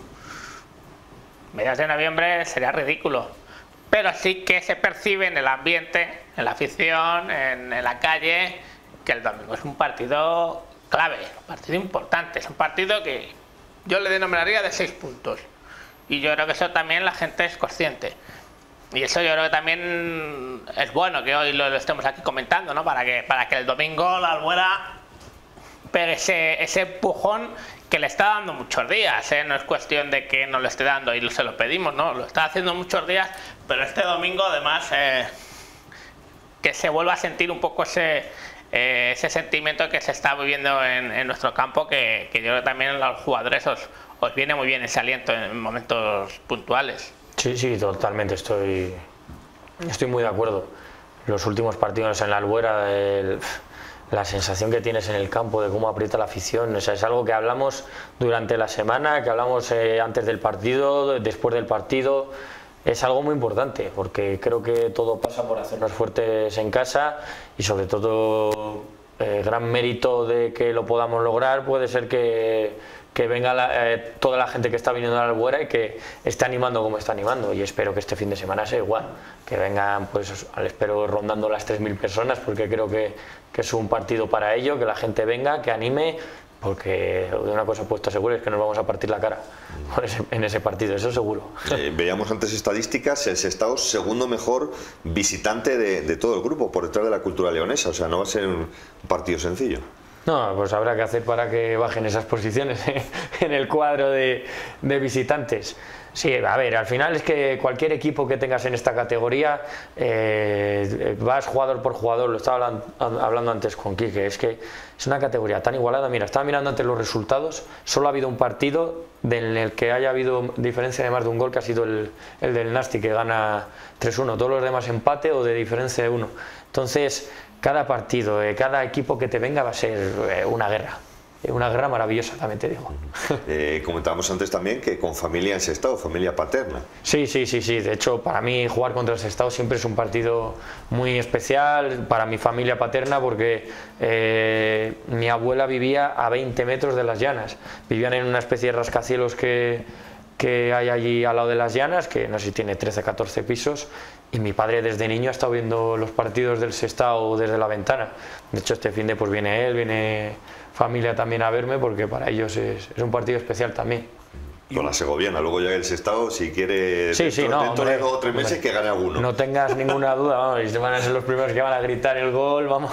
mediados de noviembre sería ridículo, pero sí que se percibe en el ambiente, en la afición, en, en la calle, que el domingo es un partido clave, un partido importante, es un partido que yo le denominaría de seis puntos, y yo creo que eso también la gente es consciente. Y eso yo creo que también es bueno que hoy lo, lo estemos aquí comentando, ¿no? Para que, para que el domingo la Albuera pegue ese, ese empujón que le está dando muchos días, ¿eh? No es cuestión de que nos lo esté dando y se lo pedimos, ¿no? Lo está haciendo muchos días, pero este domingo además eh, que se vuelva a sentir un poco ese, eh, ese sentimiento que se está viviendo en, en nuestro campo, que, que yo creo que también a los jugadores os, os viene muy bien ese aliento en momentos puntuales. Sí, sí, totalmente, estoy, estoy muy de acuerdo. Los últimos partidos en la Albuera, el, la sensación que tienes en el campo de cómo aprieta la afición, o sea, es algo que hablamos durante la semana, que hablamos eh, antes del partido, después del partido. Es algo muy importante, porque creo que todo pasa por hacernos fuertes en casa, y sobre todo el gran mérito de que lo podamos lograr puede ser que que venga la, eh, toda la gente que está viniendo a la Albuera y que esté animando como está animando, y espero que este fin de semana sea igual, que vengan, pues espero rondando las tres mil personas, porque creo que, que es un partido para ello, que la gente venga, que anime, porque de una cosa puesta segura es que nos vamos a partir la cara ese, en ese partido, eso seguro. Eh, veíamos antes estadísticas, el Sestao segundo mejor visitante de, de todo el grupo, por detrás de la Cultural leonesa, o sea, no va a ser un partido sencillo. No, pues habrá que hacer para que bajen esas posiciones en el cuadro de, de visitantes. Sí, a ver, al final es que cualquier equipo que tengas en esta categoría, eh, vas jugador por jugador, lo estaba hablando, hablando antes con Quique, es que es una categoría tan igualada. Mira, estaba mirando antes los resultados, solo ha habido un partido en el que haya habido diferencia de más de un gol, que ha sido el, el del Nasti, que gana tres uno, todos los demás empate o de diferencia de uno. Entonces, cada partido, eh, cada equipo que te venga va a ser eh, una guerra. Una guerra maravillosa, también te digo. Eh, comentábamos antes también que con familia en Sestao, familia paterna. Sí, sí, sí, sí. De hecho, para mí jugar contra el Sestao siempre es un partido muy especial para mi familia paterna, porque eh, mi abuela vivía a veinte metros de las llanas. Vivían en una especie de rascacielos que, que hay allí al lado de las llanas, que no sé si tiene trece, catorce pisos. Y mi padre desde niño ha estado viendo los partidos del Sestao desde la ventana. De hecho, este fin de pues viene él, viene familia también a verme, porque para ellos es, es un partido especial también. Con la segoviana, luego ya el Sestao, si quiere, sí, dentro, sí, no, dentro hombre, de dos o tres meses, hombre, que gane alguno. No tengas ninguna duda, vamos, van a ser los primeros que van a gritar el gol, vamos.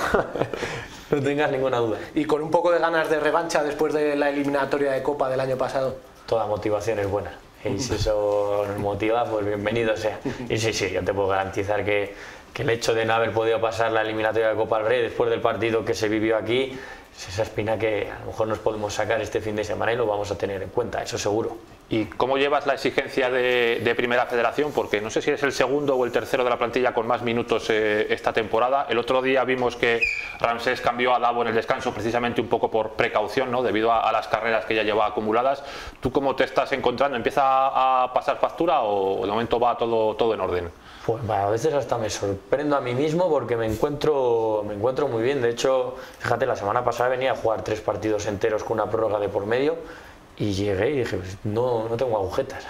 No tengas ninguna duda. Y con un poco de ganas de revancha después de la eliminatoria de Copa del año pasado. Toda motivación es buena. Y si eso nos motiva, pues bienvenido sea. Y sí, sí, yo te puedo garantizar que, que el hecho de no haber podido pasar la eliminatoria de Copa del Rey después del partido que se vivió aquí, es esa espina que a lo mejor nos podemos sacar este fin de semana y lo vamos a tener en cuenta, eso seguro. ¿Y cómo llevas la exigencia de, de Primera Federación? Porque no sé si eres el segundo o el tercero de la plantilla con más minutos eh, esta temporada. El otro día vimos que Ramsés cambió a Davo en el descanso precisamente un poco por precaución, ¿no? Debido a, a las carreras que ya lleva acumuladas. ¿Tú cómo te estás encontrando? ¿Empieza a, a pasar factura o de momento va todo, todo en orden? Pues a veces hasta me sorprendo a mí mismo porque me encuentro, me encuentro muy bien. De hecho, fíjate, la semana pasada venía a jugar tres partidos enteros con una prórroga de por medio. Y llegué y dije, pues no, no tengo agujetas.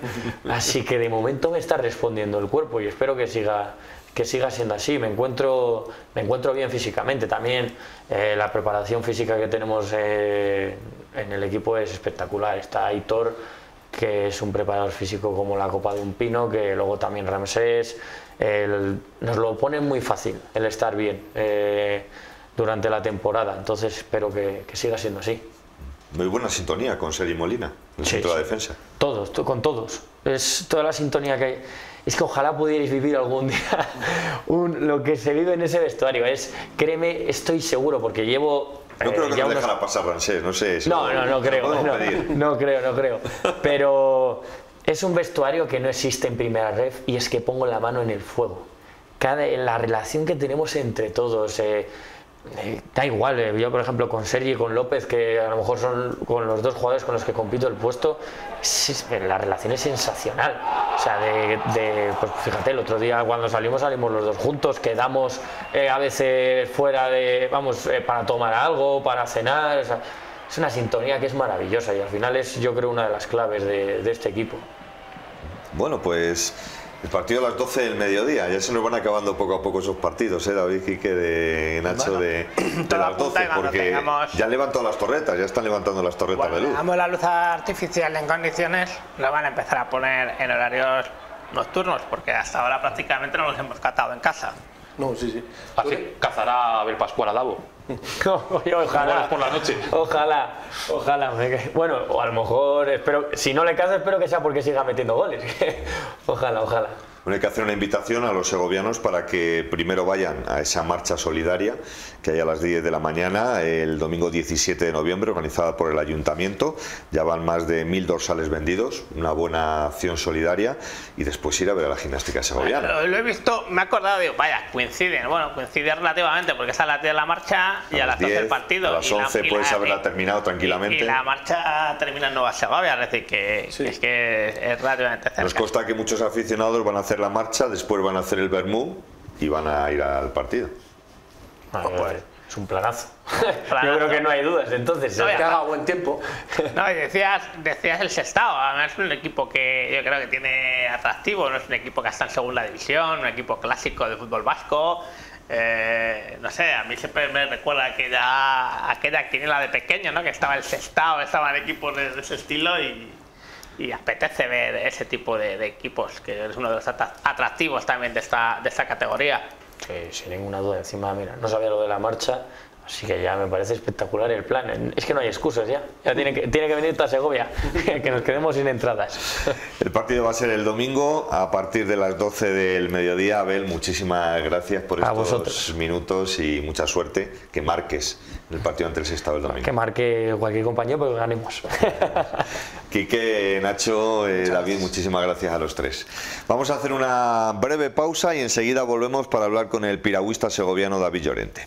Así que de momento me está respondiendo el cuerpo y espero que siga, que siga siendo así. Me encuentro, me encuentro bien físicamente. También eh, la preparación física que tenemos eh, en el equipo es espectacular. Está Aitor, que es un preparador físico como la copa de un pino, que luego también Ramsés. El, nos lo pone muy fácil el estar bien eh, durante la temporada. Entonces espero que, que siga siendo así. Muy buena sintonía con Sergi Molina, el sí, centro de la sí. defensa. Todos, con todos. Es toda la sintonía que hay. Es que ojalá pudierais vivir algún día un, lo que se vive en ese vestuario. Es, créeme, estoy seguro, porque llevo... No creo que eh, nos unos... dejara pasar Ramsés, no sé. Si no, lo, no, no creo. lo No, no creo, no creo. Pero es un vestuario que no existe en Primera Ref y es que pongo la mano en el fuego. Cada, la relación que tenemos entre todos... Eh, Eh, da igual, eh, yo por ejemplo con Sergi y con López, que a lo mejor son con los dos jugadores con los que compito el puesto, es, es, la relación es sensacional. O sea, de, de pues fíjate, el otro día cuando salimos salimos los dos juntos, quedamos eh, a veces fuera de, vamos, eh, para tomar algo, para cenar, o sea, es una sintonía que es maravillosa y al final es, yo creo, una de las claves de, de este equipo. Bueno, pues el partido a las doce del mediodía, ya se nos van acabando poco a poco esos partidos, ¿eh, David, Quique, de Nacho, bueno, de, de las doce, porque tengamos... ya han levantado las torretas, ya están levantando las torretas bueno, de luz. Tengamos la luz artificial en condiciones, lo van a empezar a poner en horarios nocturnos, porque hasta ahora prácticamente no los hemos catado en casa. No, sí, sí. Así cazará Abel Pascual a Davo. Ojalá, por la noche. Ojalá, ojalá. Bueno, o a lo mejor, espero, si no le casa, espero que sea porque siga metiendo goles. Ojalá, ojalá. Bueno, hay que hacer una invitación a los segovianos para que primero vayan a esa marcha solidaria que hay a las diez de la mañana el domingo diecisiete de noviembre, organizada por el Ayuntamiento. Ya van más de mil dorsales vendidos, una buena acción solidaria, y después ir a ver a la gimnástica segoviana. Bueno, lo he visto, me he acordado, digo, vaya, coinciden, bueno, coincide relativamente porque es a las diez de la marcha y a, a las doce el partido. A las once y la, puedes y la, haberla terminado tranquilamente. Y, y la marcha termina en Nueva Segovia, es decir, que sí. es que es relativamente cerca. Nos consta que muchos aficionados van a hacer la marcha, después van a hacer el vermú y van a ir al partido. Ah, pues, es un planazo. planazo. Yo creo que no hay dudas, entonces. No, que haga buen tiempo. No, y decías, decías el Sestao, además es un equipo que yo creo que tiene atractivo, no es un equipo que está en segunda división, un equipo clásico de fútbol vasco. Eh, no sé, a mí siempre me recuerda aquella, aquella quiniela de pequeño, ¿no? Que estaba el Sestao, estaban equipos de, de ese estilo y, y apetece ver ese tipo de, de equipos, que es uno de los atractivos también de esta, de esta categoría. Sí, sin ninguna duda. Encima, mira, no sabía lo de la marcha, así que ya me parece espectacular el plan. Es que no hay excusas ya. Ya tiene que, tiene que venir toda Segovia, que nos quedemos sin entradas. El partido va a ser el domingo a partir de las doce del mediodía. Abel, muchísimas gracias por estos vosotros. minutos y mucha suerte. Que marques el partido ante el Sestao el domingo. Que marque cualquier compañero, pero ganemos. Quique, Nacho, eh, David, muchísimas gracias a los tres. Vamos a hacer una breve pausa y enseguida volvemos para hablar con el piragüista segoviano David Llorente.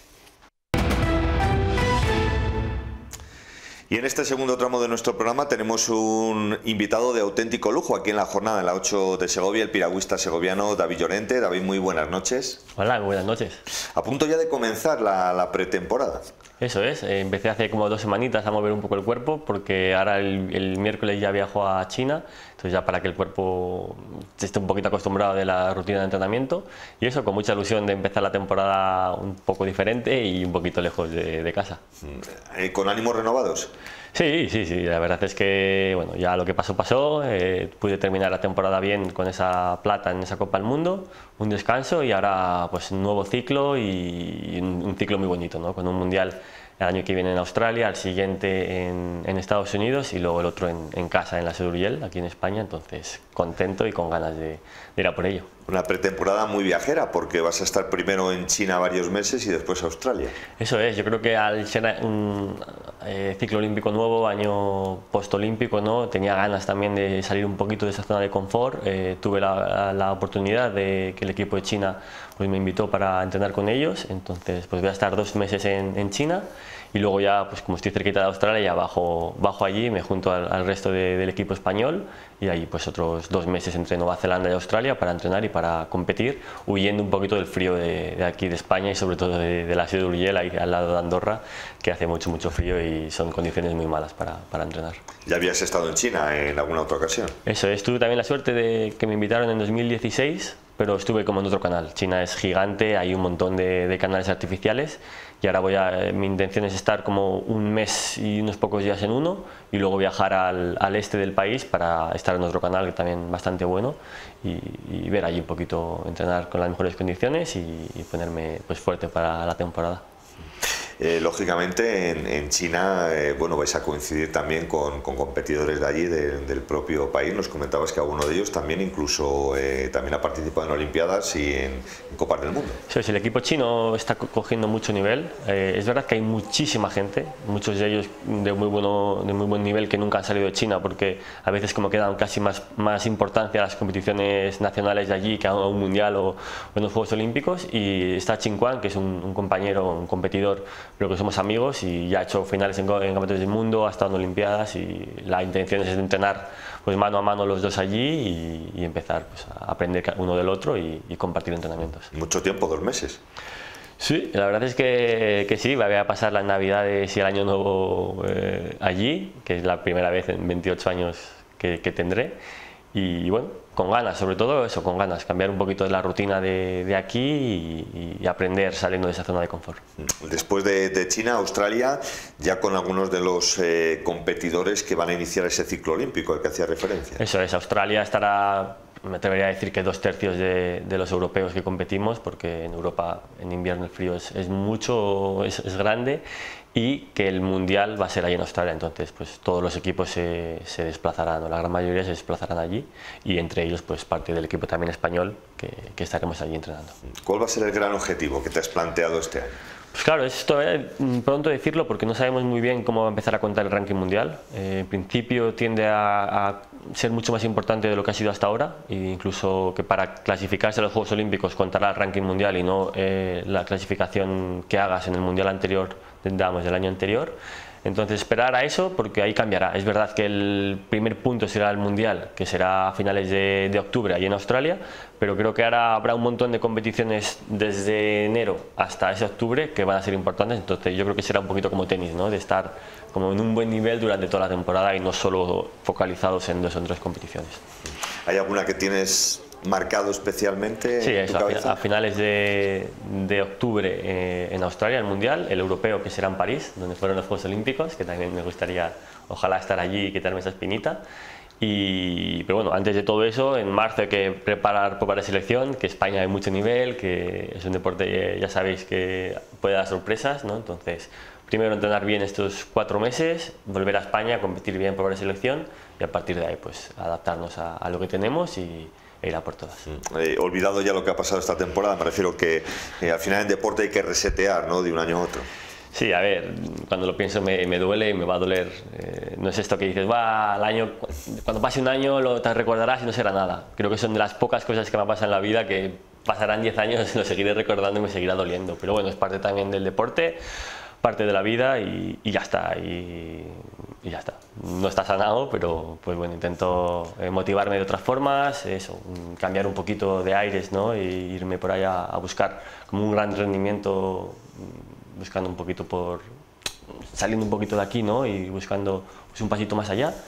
Y en este segundo tramo de nuestro programa tenemos un invitado de auténtico lujo aquí en la jornada, en la ocho de Segovia, el piragüista segoviano David Llorente. David, muy buenas noches. Hola, buenas noches. A punto ya de comenzar la, la pretemporada. Eso es, eh, empecé hace como dos semanitas a mover un poco el cuerpo porque ahora el, el miércoles ya viajo a China, entonces ya para que el cuerpo esté un poquito acostumbrado de la rutina de entrenamiento y eso, con mucha ilusión de empezar la temporada un poco diferente y un poquito lejos de, de casa. Eh, ¿Con ánimos renovados? Sí, sí, sí, la verdad es que bueno, ya lo que pasó, pasó, eh, pude terminar la temporada bien con esa plata en esa Copa del Mundo, un descanso y ahora pues un nuevo ciclo y un, un ciclo muy bonito, ¿no? Con un mundial el año que viene en Australia, al siguiente en, en Estados Unidos y luego el otro en, en casa, en la Seu d'Urgell, aquí en España. Entonces, contento y con ganas de, de ir a por ello. Una pretemporada muy viajera, porque vas a estar primero en China varios meses y después Australia. Eso es, yo creo que al ser un eh, ciclo olímpico nuevo, año postolímpico, ¿no? Tenía ganas también de salir un poquito de esa zona de confort. Eh, tuve la, la oportunidad de que el equipo de China pues, me invitó para entrenar con ellos, entonces pues voy a estar dos meses en, en China y luego ya, pues como estoy cerquita de Australia, ya bajo, bajo allí, me junto al, al resto de, del equipo español y ahí pues otros dos meses entre Nueva Zelanda y Australia para entrenar y para competir, huyendo un poquito del frío de, de aquí de España y sobre todo de, de la Seu d'Urgell, ahí al lado de Andorra, que hace mucho, mucho frío y son condiciones muy malas para, para entrenar. ¿Ya habías estado en China en alguna otra ocasión? Eso es, tuve también la suerte de que me invitaron en dos mil dieciséis, pero estuve como en otro canal. China es gigante, hay un montón de, de canales artificiales y ahora voy a, mi intención es estar como un mes y unos pocos días en uno y luego viajar al, al este del país para estar en otro canal que también bastante bueno y, y ver allí un poquito, entrenar con las mejores condiciones y, y ponerme pues fuerte para la temporada. Eh, lógicamente en, en China eh, bueno, vais a coincidir también con, con competidores de allí, de, del propio país. Nos comentabas que alguno de ellos también incluso eh, también ha participado en Olimpiadas y en, en Copas del Mundo. Sí, el equipo chino está cogiendo mucho nivel. Eh, es verdad que hay muchísima gente, muchos de ellos de muy, bueno, de muy buen nivel que nunca han salido de China porque a veces como que dan casi más, más importancia a las competiciones nacionales de allí que a un mundial o, o en los Juegos Olímpicos. Y está Qin Quan, que es un, un compañero, un competidor, pero que somos amigos y ya ha hecho finales en, en campeonatos del mundo, ha estado en Olimpiadas y la intención es entrenar pues mano a mano los dos allí y, y empezar pues, a aprender uno del otro y, y compartir entrenamientos. Mucho tiempo, dos meses. Sí, la verdad es que, que sí, voy a pasar las Navidades y el Año Nuevo eh, allí, que es la primera vez en veintiocho años que, que tendré. Y bueno, con ganas, sobre todo eso, con ganas, cambiar un poquito de la rutina de, de aquí y, y aprender saliendo de esa zona de confort. Después de, de China, Australia, ya con algunos de los eh, competidores que van a iniciar ese ciclo olímpico al que hacía referencia. Eso es, Australia estará, me atrevería a decir que dos tercios de, de los europeos que competimos, porque en Europa en invierno el frío es, es mucho, es, es grande, y que el mundial va a ser allí en Australia, entonces pues todos los equipos se, se desplazarán, o la gran mayoría se desplazarán allí, y entre ellos pues parte del equipo también español que, que estaremos allí entrenando. ¿Cuál va a ser el gran objetivo que te has planteado este año? Pues claro, es todavía pronto decirlo porque no sabemos muy bien cómo va a empezar a contar el ranking mundial. Eh, en principio tiende a, a ser mucho más importante de lo que ha sido hasta ahora, e incluso que para clasificarse a los Juegos Olímpicos contará el ranking mundial y no eh, la clasificación que hagas en el mundial anterior, digamos, del año anterior. Entonces esperar a eso porque ahí cambiará. Es verdad que el primer punto será el mundial, que será a finales de, de octubre allí en Australia, pero creo que ahora habrá un montón de competiciones desde enero hasta ese octubre que van a ser importantes. Entonces yo creo que será un poquito como tenis, ¿no? De estar como en un buen nivel durante toda la temporada y no solo focalizados en dos o tres competiciones. ¿Hay alguna que tienes marcado especialmente? Sí, en eso, tu cabeza? a finales de, de octubre eh, en Australia, el Mundial, el europeo que será en París, donde fueron los Juegos Olímpicos, que también me gustaría, ojalá, estar allí y quitarme esa espinita. Y, pero bueno, antes de todo eso, en marzo hay que preparar para la selección, que España hay mucho nivel, que es un deporte, ya sabéis, que puede dar sorpresas, ¿no? Entonces, primero entrenar bien estos cuatro meses, volver a España, competir bien por la selección y a partir de ahí pues adaptarnos a, a lo que tenemos y e ir a por todas. Eh, olvidado ya lo que ha pasado esta temporada, me refiero que eh, al final en deporte hay que resetear, ¿no? De un año a otro. Sí, a ver, cuando lo pienso me, me duele y me va a doler. Eh, no es esto que dices, va, al año, cuando pase un año lo te recordarás y no será nada. Creo que son de las pocas cosas que me pasan en la vida que pasarán diez años, lo seguiré recordando y me seguirá doliendo. Pero bueno, es parte también del deporte, parte de la vida y, y ya está. Y, y ya está. No está sanado, pero pues bueno, intento eh, motivarme de otras formas, eso, cambiar un poquito de aires, ¿no? E irme por allá a buscar como un gran rendimiento, buscando un poquito por, saliendo un poquito de aquí, ¿no? Y buscando pues, un pasito más allá.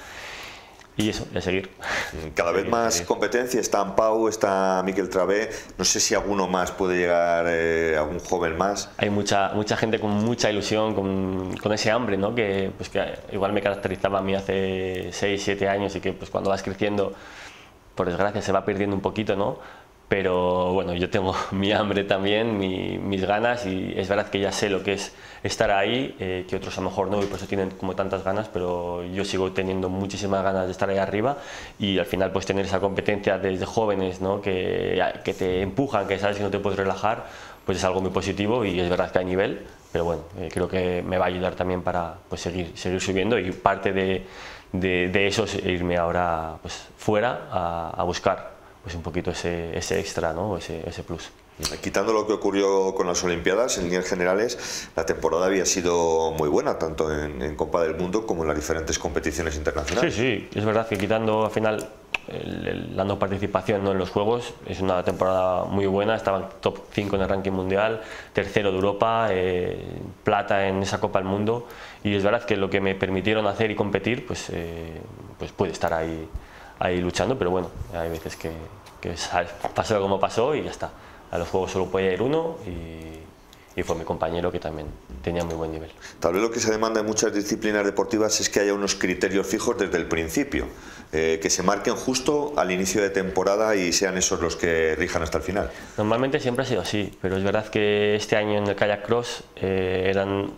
Y eso, y a seguir. Cada vez más seguir. competencia, está Ampau, está Miquel Travé, no sé si alguno más puede llegar, eh, algún joven más. Hay mucha, mucha gente con mucha ilusión, con, con ese hambre, ¿no? Que, pues, que igual me caracterizaba a mí hace seis, siete años y que pues, cuando vas creciendo, por desgracia, se va perdiendo un poquito, ¿no? pero bueno, yo tengo mi hambre también, mi, mis ganas, y es verdad que ya sé lo que es estar ahí, eh, que otros a lo mejor no y por eso tienen como tantas ganas, pero yo sigo teniendo muchísimas ganas de estar ahí arriba, y al final pues tener esa competencia desde jóvenes, ¿no? que, que te empujan, que sabes que no te puedes relajar, pues es algo muy positivo, y es verdad que hay nivel, pero bueno, eh, creo que me va a ayudar también para pues seguir, seguir subiendo, y parte de, de, de eso es irme ahora pues fuera a, a buscar pues un poquito ese, ese extra, ¿no? ese, ese plus. Quitando lo que ocurrió con las Olimpiadas, en líneas generales, la temporada había sido muy buena, tanto en, en Copa del Mundo como en las diferentes competiciones internacionales. Sí, sí, es verdad que quitando al final el, el, la no participación, ¿no? en los Juegos, es una temporada muy buena, estaban top cinco en el ranking mundial, tercero de Europa, eh, plata en esa Copa del Mundo, y es verdad que lo que me permitieron hacer y competir, pues, eh, pues puede estar ahí, ahí luchando, pero bueno, hay veces que, que pasó como pasó y ya está. A los Juegos solo podía ir uno, y, y fue mi compañero, que también tenía muy buen nivel. Tal vez lo que se demanda en muchas disciplinas deportivas es que haya unos criterios fijos desde el principio, eh, que se marquen justo al inicio de temporada y sean esos los que rijan hasta el final. Normalmente siempre ha sido así, pero es verdad que este año en el kayak cross eh, eran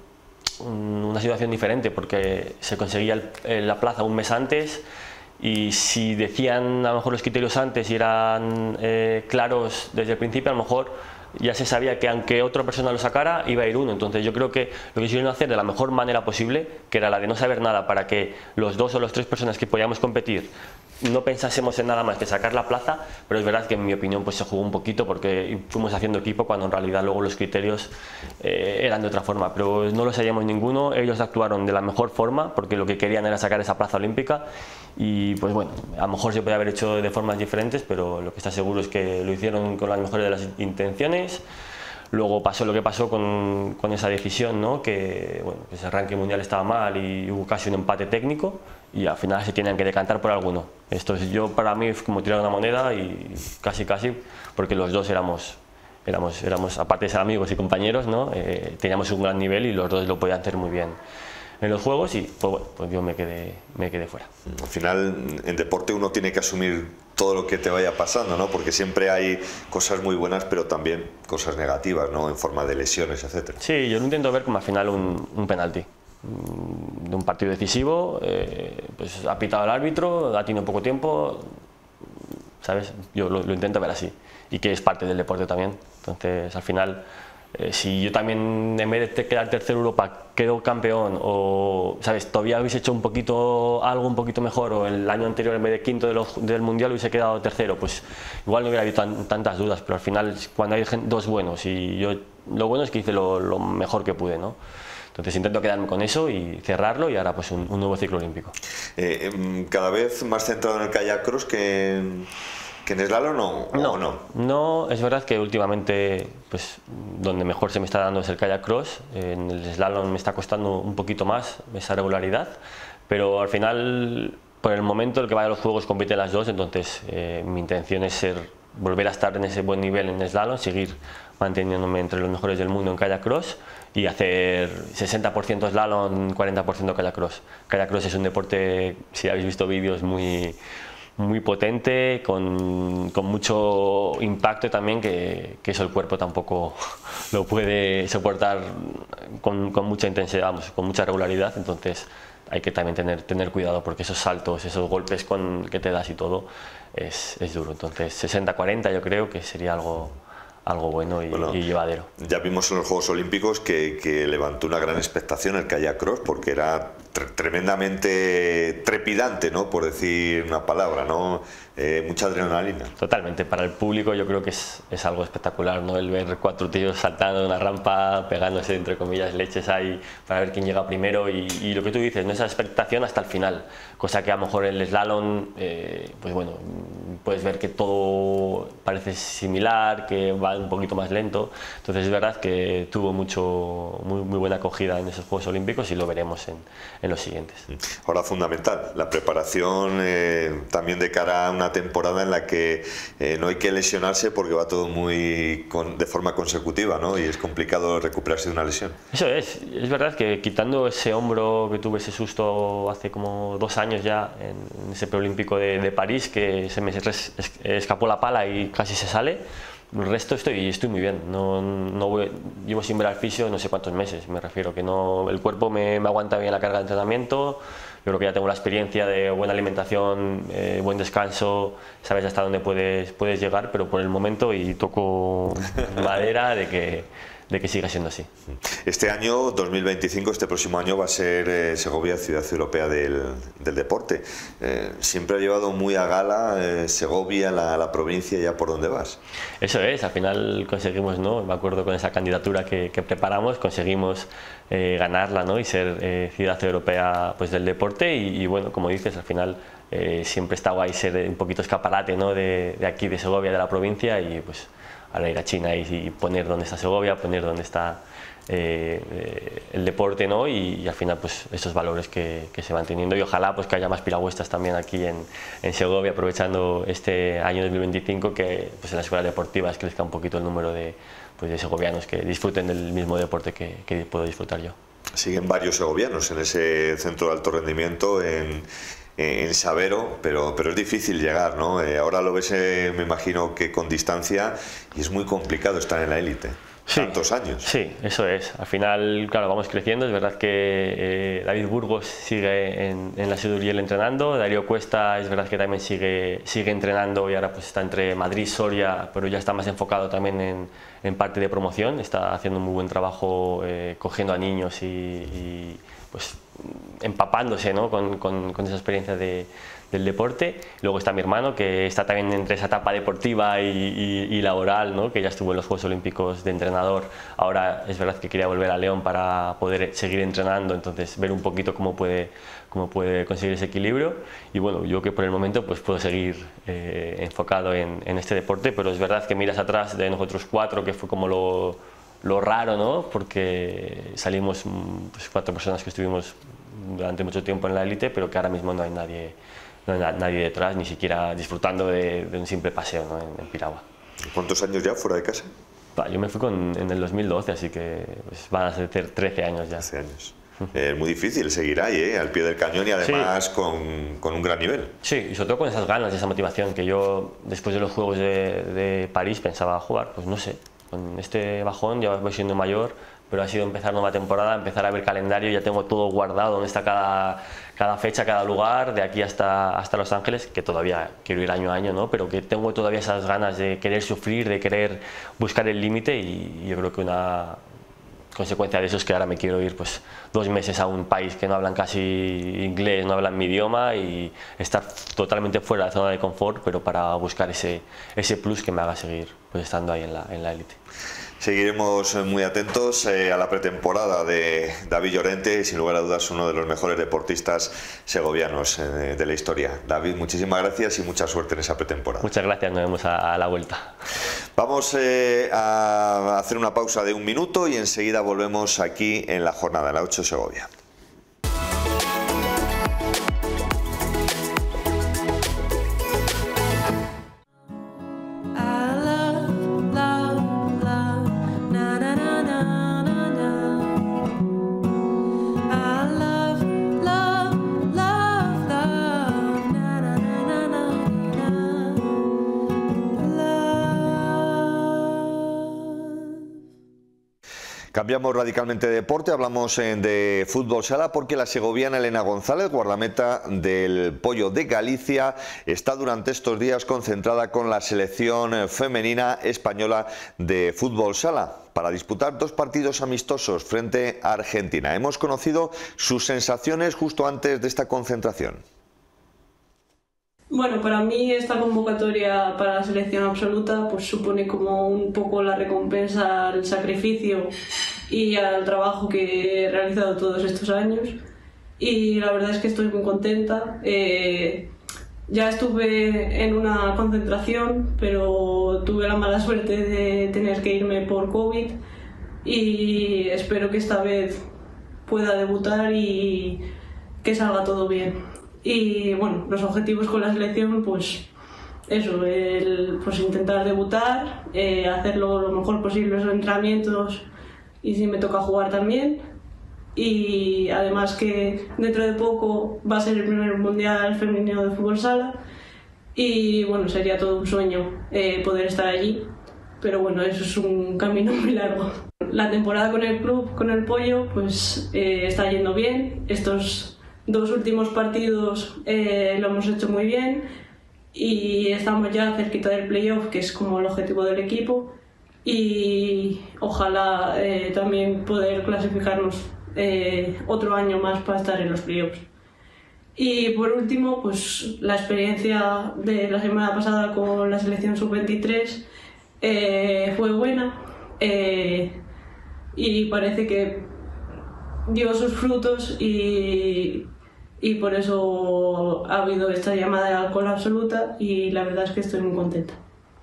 un, una situación diferente, porque se conseguía el, la plaza un mes antes, y si decían a lo mejor los criterios antes y eran eh, claros desde el principio, a lo mejor ya se sabía que aunque otra persona lo sacara, iba a ir uno. Entonces yo creo que lo que quisieron hacer de la mejor manera posible, que era la de no saber nada, para que los dos o las tres personas que podíamos competir no pensásemos en nada más que sacar la plaza, pero es verdad que en mi opinión pues se jugó un poquito, porque fuimos haciendo equipo cuando en realidad luego los criterios eh, eran de otra forma, pero no lo sabíamos ninguno. Ellos actuaron de la mejor forma porque lo que querían era sacar esa plaza olímpica, y pues bueno, a lo mejor se podía haber hecho de formas diferentes, pero lo que está seguro es que lo hicieron con las mejores de las intenciones. Luego pasó lo que pasó con, con esa decisión, ¿no? que bueno, ese ranking mundial estaba mal y hubo casi un empate técnico, y al final se tenían que decantar por alguno. Esto es, yo para mí es como tirar una moneda, y casi casi, porque los dos éramos, éramos, éramos aparte de ser amigos y compañeros, ¿no? eh, teníamos un gran nivel y los dos lo podían hacer muy bien en los Juegos, y pues bueno, pues yo me quedé, me quedé fuera. Al final, en deporte uno tiene que asumir todo lo que te vaya pasando, ¿no? Porque siempre hay cosas muy buenas, pero también cosas negativas, ¿no? En forma de lesiones, etcétera. Sí, yo lo intento ver como al final un, un penalti de un partido decisivo, eh, pues ha pitado el árbitro, ha tenido poco tiempo, ¿sabes? Yo lo, lo intento ver así, y que es parte del deporte también. Entonces, al final, Eh, si yo también, en vez de quedar tercero Europa, quedo campeón, o sabes, todavía hubiese hecho un poquito algo un poquito mejor, o el año anterior en vez de quinto de los, del mundial hubiese quedado tercero, pues igual no hubiera habido tan, tantas dudas, pero al final cuando hay dos buenos, y yo lo bueno es que hice lo, lo mejor que pude, ¿no? Entonces intento quedarme con eso y cerrarlo, y ahora pues un, un nuevo ciclo olímpico. Eh, cada vez más centrado en el kayak cross que en, que en slalom, ¿no? No, ¿O no? No, es verdad que últimamente pues donde mejor se me está dando es el kayak cross. En el slalom me está costando un poquito más esa regularidad, pero al final, por el momento, el que vaya a los Juegos compite las dos, entonces eh, mi intención es ser, volver a estar en ese buen nivel en slalom, seguir manteniéndome entre los mejores del mundo en kayak cross y hacer sesenta por ciento slalom, cuarenta por ciento kayak cross. Kayak cross es un deporte, si habéis visto vídeos, muy muy potente, con, con mucho impacto también, que, que eso el cuerpo tampoco lo puede soportar con, con mucha intensidad, vamos, con mucha regularidad. Entonces hay que también tener, tener cuidado, porque esos saltos, esos golpes con, que te das y todo es, es duro. Entonces sesenta cuarenta yo creo que sería algo, algo bueno y, bueno, y llevadero. Ya vimos en los Juegos Olímpicos que, que levantó una gran expectación el kayak cross, porque era tre tremendamente trepidante, ¿no? Por decir una palabra, ¿no? Eh, mucha adrenalina. Totalmente, para el público yo creo que es, es algo espectacular, ¿no? El ver cuatro tíos saltando de una rampa, pegándose entre comillas leches ahí para ver quién llega primero, y, y lo que tú dices, ¿no? Esa expectación hasta el final, cosa que a lo mejor en el slalom, eh, pues bueno, puedes ver que todo parece similar, que va un poquito más lento. Entonces es verdad que tuvo mucho, muy, muy buena acogida en esos Juegos Olímpicos, y lo veremos en, en los siguientes. Ahora fundamental, la preparación eh, también de cara a una temporada en la que eh, no hay que lesionarse porque va todo muy con, de forma consecutiva, ¿no? Y es complicado recuperarse de una lesión. Eso es, es verdad que quitando ese hombro que tuve ese susto hace como dos años ya en, en ese preolímpico de, de París, que se me res, es, escapó la pala y casi se sale, el resto estoy, estoy muy bien, no, no voy, llevo sin ver al fisio no sé cuántos meses, me refiero que no, el cuerpo me, me aguanta bien la carga de entrenamiento, yo creo que ya tengo la experiencia de buena alimentación, eh, buen descanso, sabes hasta dónde puedes, puedes llegar, pero por el momento, y toco madera de que, de que siga siendo así. Este año, dos mil veinticinco, este próximo año va a ser eh, Segovia Ciudad Europea del, del Deporte. Eh, siempre ha llevado muy a gala eh, Segovia, la, la provincia, ya por donde vas. Eso es, al final conseguimos, ¿no? Me acuerdo con esa candidatura que, que preparamos, conseguimos eh, ganarla, ¿no? Y ser eh, Ciudad Europea, pues, del deporte y, y bueno, como dices, al final eh, siempre está guay ser un poquito escaparate, ¿no? de, de aquí, de Segovia, de la provincia, y pues ahora ir a China y, y poner dónde está Segovia, poner dónde está eh, eh, el deporte, ¿no? Y, y al final pues esos valores que, que se van teniendo, y ojalá pues que haya más piragüistas también aquí en, en Segovia, aprovechando este año dos mil veinticinco, que pues en las escuelas deportivas crezca un poquito el número de, pues, de segovianos que disfruten del mismo deporte que, que puedo disfrutar yo. Siguen varios segovianos en ese centro de alto rendimiento en, en Sabero, pero, pero es difícil llegar, ¿no? Eh, ahora lo ves, eh, me imagino que con distancia, y es muy complicado estar en la élite. Sí, tantos años. Sí, eso es. Al final, claro, vamos creciendo. Es verdad que eh, David Burgos sigue en, en la Seduriel entrenando. Darío Cuesta es verdad que también sigue, sigue entrenando y ahora pues está entre Madrid, Soria, pero ya está más enfocado también en, en parte de promoción. Está haciendo un muy buen trabajo eh, cogiendo a niños y, y pues empapándose, ¿no? con, con, con esa experiencia de, del deporte. Luego está mi hermano, que está también entre esa etapa deportiva y, y, y laboral, ¿no? Que ya estuvo en los Juegos Olímpicos de entrenador. Ahora es verdad que quería volver a León para poder seguir entrenando, entonces ver un poquito cómo puede, cómo puede conseguir ese equilibrio. Y bueno, yo que por el momento pues puedo seguir eh, enfocado en, en este deporte, pero es verdad que miras atrás de nosotros cuatro, que fue como lo, lo raro, ¿no? Porque salimos pues, cuatro personas que estuvimos durante mucho tiempo en la élite, pero que ahora mismo no hay nadie, no hay nadie detrás, ni siquiera disfrutando de, de un simple paseo, ¿no? en, en Piragua. ¿Cuántos años ya fuera de casa? Yo me fui con, en el dos mil doce, así que pues, van a ser trece años ya. trece años. Es muy difícil seguir ahí, ¿eh? Al pie del cañón, y además sí. con, con un gran nivel. Sí, y sobre todo con esas ganas, esa motivación, que yo después de los Juegos de, de París pensaba jugar, pues no sé, con este bajón ya voy siendo mayor, pero ha sido empezar nueva temporada, empezar a ver calendario, ya tengo todo guardado, dónde está cada, cada fecha, cada lugar, de aquí hasta, hasta Los Ángeles, que todavía quiero ir año a año, ¿no? Pero que tengo todavía esas ganas de querer sufrir, de querer buscar el límite, y yo creo que una consecuencia de eso es que ahora me quiero ir pues dos meses a un país que no hablan casi inglés, no hablan mi idioma, y estar totalmente fuera de la zona de confort, pero para buscar ese, ese plus que me haga seguir pues estando ahí en la, en la élite. Seguiremos muy atentos eh, a la pretemporada de David Llorente, sin lugar a dudas uno de los mejores deportistas segovianos eh, de la historia. David, muchísimas gracias y mucha suerte en esa pretemporada. Muchas gracias, nos vemos a, a la vuelta. Vamos eh, a hacer una pausa de un minuto y enseguida volvemos aquí en la jornada, en la ocho Segovia. Cambiamos radicalmente de deporte, hablamos de fútbol sala, porque la segoviana Elena González, guardameta del Pollo de Galicia, está durante estos días concentrada con la selección femenina española de fútbol sala para disputar dos partidos amistosos frente a Argentina. Hemos conocido sus sensaciones justo antes de esta concentración. Bueno, para mí esta convocatoria para la selección absoluta pues supone como un poco la recompensa al sacrificio y al trabajo que he realizado todos estos años, y la verdad es que estoy muy contenta. Eh, ya estuve en una concentración, pero tuve la mala suerte de tener que irme por COVID, y espero que esta vez pueda debutar y que salga todo bien. Y bueno, los objetivos con la selección, pues eso, el, pues intentar debutar, eh, hacerlo lo mejor posible en los entrenamientos y si me toca jugar también. Y además que dentro de poco va a ser el primer mundial femenino de fútbol sala y bueno, sería todo un sueño eh, poder estar allí, pero bueno, eso es un camino muy largo. La temporada con el club, con el Pollo, pues eh, está yendo bien. Estos dos últimos partidos eh, lo hemos hecho muy bien y estamos ya cerquita del playoff, que es como el objetivo del equipo, y ojalá eh, también poder clasificarnos eh, otro año más para estar en los playoffs. Y por último, pues la experiencia de la semana pasada con la selección sub veintitrés eh, fue buena eh, y parece que dio sus frutos y, y por eso ha habido esta llamada de alcohol absoluta y la verdad es que estoy muy contenta.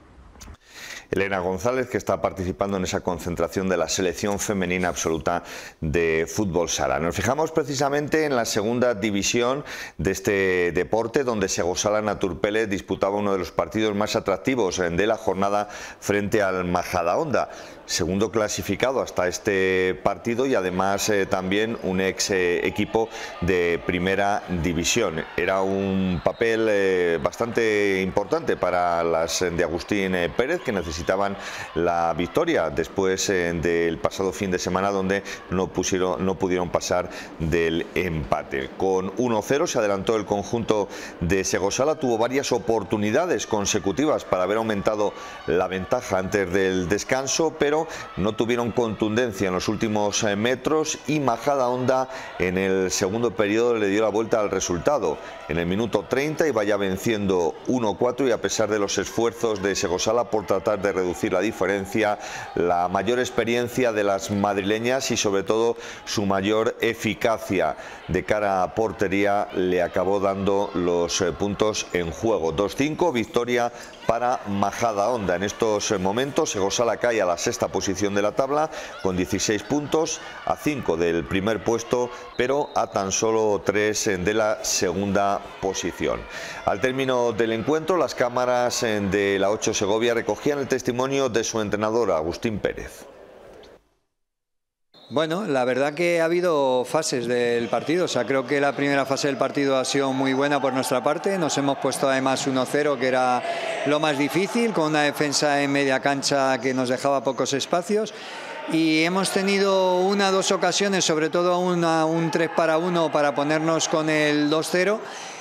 Elena González, que está participando en esa concentración de la selección femenina absoluta de fútbol sala. Nos fijamos precisamente en la segunda división de este deporte, donde Segosala Naturpele disputaba uno de los partidos más atractivos de la jornada frente al Majadahonda, segundo clasificado hasta este partido y además eh, también un ex eh, equipo de primera división. Era un papel eh, bastante importante para las de Agustín eh, Pérez, que necesitaban la victoria después eh, del pasado fin de semana, donde no, pusieron, no pudieron pasar del empate. Con uno cero se adelantó el conjunto de Segosala, tuvo varias oportunidades consecutivas para haber aumentado la ventaja antes del descanso, pero no tuvieron contundencia en los últimos metros y Majadahonda en el segundo periodo le dio la vuelta al resultado. En el minuto treinta iba ya venciendo uno cuatro y a pesar de los esfuerzos de Segosala por tratar de reducir la diferencia, la mayor experiencia de las madrileñas y sobre todo su mayor eficacia de cara a portería le acabó dando los puntos en juego. dos cinco, victoria para Majadahonda. En estos momentos Segosala cae a la sexta posición de la tabla con dieciséis puntos, a cinco del primer puesto, pero a tan solo tres de la segunda posición. Al término del encuentro, las cámaras de la ocho Segovia recogían el testimonio de su entrenador, Agustín Pérez. Bueno, la verdad que ha habido fases del partido, o sea, creo que la primera fase del partido ha sido muy buena por nuestra parte, nos hemos puesto además uno cero, que era lo más difícil, con una defensa en media cancha que nos dejaba pocos espacios, y hemos tenido una o dos ocasiones, sobre todo una, un tres para uno para ponernos con el dos cero,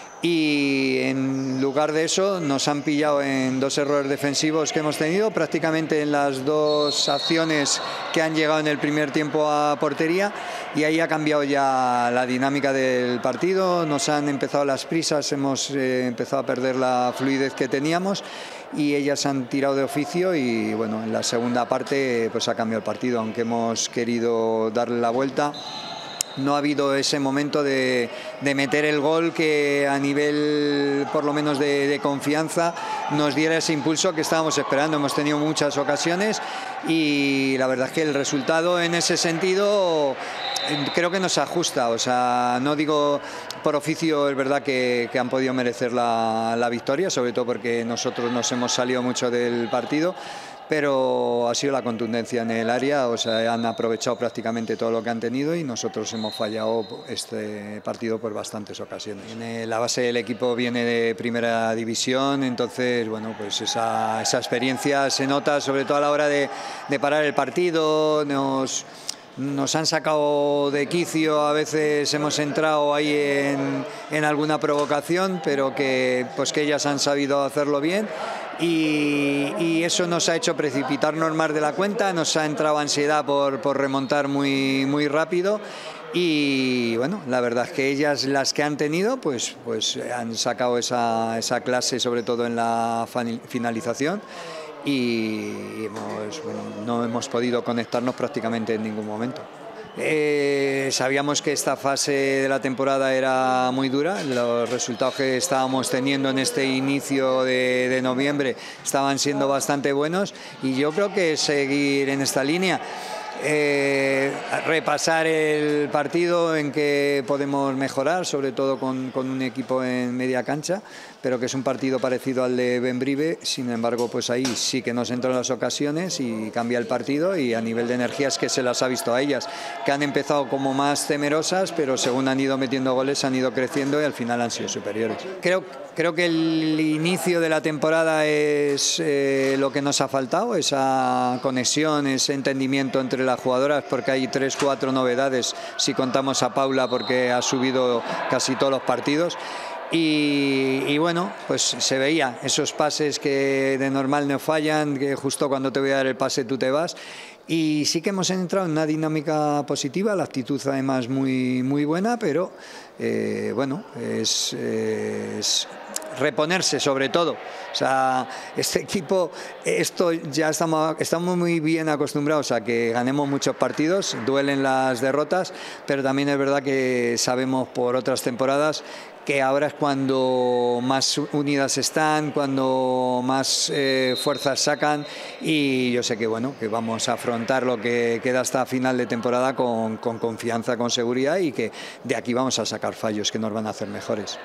y en lugar de eso nos han pillado en dos errores defensivos que hemos tenido prácticamente en las dos acciones que han llegado en el primer tiempo a portería, y ahí ha cambiado ya la dinámica del partido, nos han empezado las prisas, hemos eh, empezado a perder la fluidez que teníamos y ellas han tirado de oficio, y bueno, en la segunda parte pues ha cambiado el partido, aunque hemos querido darle la vuelta. No ha habido ese momento de, de meter el gol que a nivel por lo menos de, de confianza nos diera ese impulso que estábamos esperando. Hemos tenido muchas ocasiones y la verdad es que el resultado en ese sentido creo que nos ajusta. O sea, no digo por oficio, es verdad que, que han podido merecer la, la victoria, sobre todo porque nosotros nos hemos salido mucho del partido, pero ha sido la contundencia en el área, o sea, han aprovechado prácticamente todo lo que han tenido y nosotros hemos fallado este partido por bastantes ocasiones. La base del equipo viene de primera división, entonces, bueno, pues esa, esa experiencia se nota sobre todo a la hora de, de parar el partido. Nos, nos han sacado de quicio, a veces hemos entrado ahí en, en alguna provocación, pero que, pues que ellas han sabido hacerlo bien. Y, y eso nos ha hecho precipitarnos más de la cuenta, nos ha entrado ansiedad por, por remontar muy, muy rápido, y bueno, la verdad es que ellas, las que han tenido, pues, pues han sacado esa, esa clase, sobre todo en la finalización, y hemos, bueno, no hemos podido conectarnos prácticamente en ningún momento. Eh, sabíamos que esta fase de la temporada era muy dura, los resultados que estábamos teniendo en este inicio de, de noviembre estaban siendo bastante buenos, y yo creo que seguir en esta línea. eh, repasar el partido, en qué podemos mejorar, sobre todo con, con un equipo en media cancha, pero que es un partido parecido al de Bembrive. Sin embargo, pues ahí sí que nos entran las ocasiones y cambia el partido, y a nivel de energías que se las ha visto a ellas, que han empezado como más temerosas, pero según han ido metiendo goles han ido creciendo y al final han sido superiores. Creo, creo que el inicio de la temporada es eh, lo que nos ha faltado, esa conexión, ese entendimiento entre las jugadoras, porque hay tres, cuatro novedades si contamos a Paula, porque ha subido casi todos los partidos. Y, y bueno, pues se veía esos pases que de normal no fallan, que justo cuando te voy a dar el pase tú te vas. Y sí que hemos entrado en una dinámica positiva, la actitud además muy, muy buena, pero eh, bueno, es, es reponerse sobre todo. O sea, este equipo, esto ya estamos, estamos muy bien acostumbrados a que ganemos muchos partidos, duelen las derrotas, pero también es verdad que sabemos por otras temporadas que ahora es cuando más unidas están, cuando más eh, fuerzas sacan, y yo sé que bueno, que vamos a afrontar lo que queda hasta final de temporada con, con confianza, con seguridad, y que de aquí vamos a sacar fallos que nos van a hacer mejores.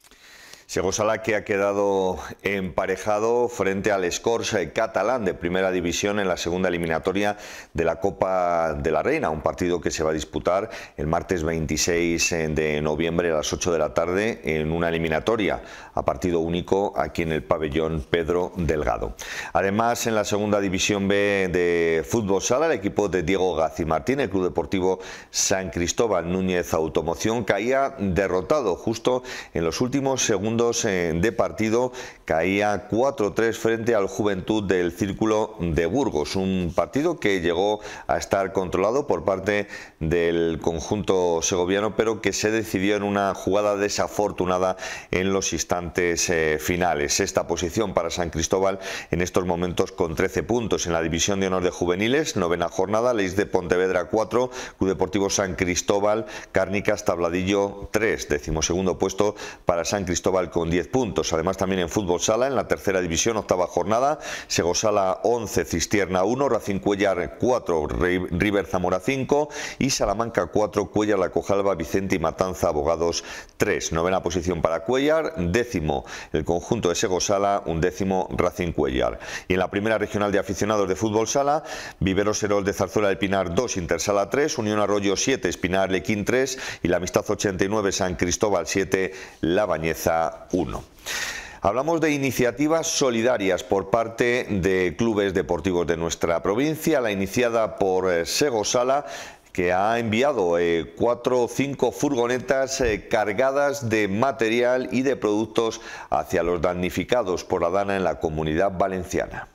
Segosala, que ha quedado emparejado frente al Escorts catalán de primera división en la segunda eliminatoria de la Copa de la Reina, un partido que se va a disputar el martes veintiséis de noviembre a las ocho de la tarde en una eliminatoria a partido único aquí en el pabellón Pedro Delgado. Además, en la segunda división B de fútbol sala, el equipo de Diego Gacimartín, el Club Deportivo San Cristóbal Núñez Automoción, caía derrotado justo en los últimos segundos de partido, caía cuatro tres frente al Juventud del Círculo de Burgos, un partido que llegó a estar controlado por parte del conjunto segoviano, pero que se decidió en una jugada desafortunada en los instantes eh, finales. Esta posición para San Cristóbal en estos momentos con trece puntos en la división de honor de juveniles, novena jornada, Leis de Pontevedra cuatro, Club Deportivo San Cristóbal, Cárnicas Tabladillo tres, decimosegundo puesto para San Cristóbal con diez puntos. Además, también en fútbol sala, en la tercera división, octava jornada, Segosala once, Cistierna uno, Racing Cuellar cuatro, River Zamora cinco y Salamanca cuatro, Cuellar La Cojalba, Vicente y Matanza Abogados tres. Novena posición para Cuellar, décimo el conjunto de Segosala, un décimo Racing Cuellar. Y en la primera regional de aficionados de fútbol sala, Viveros Herol de Zarzuela del Pinar dos, Intersala tres, Unión Arroyo siete, Espinar Lequín tres y la Amistad ochenta y nueve, San Cristóbal siete, La Bañeza uno. Hablamos de iniciativas solidarias por parte de clubes deportivos de nuestra provincia, la iniciada por eh, Segosala, que ha enviado eh, cuatro o cinco furgonetas eh, cargadas de material y de productos hacia los damnificados por la Dana en la Comunidad Valenciana.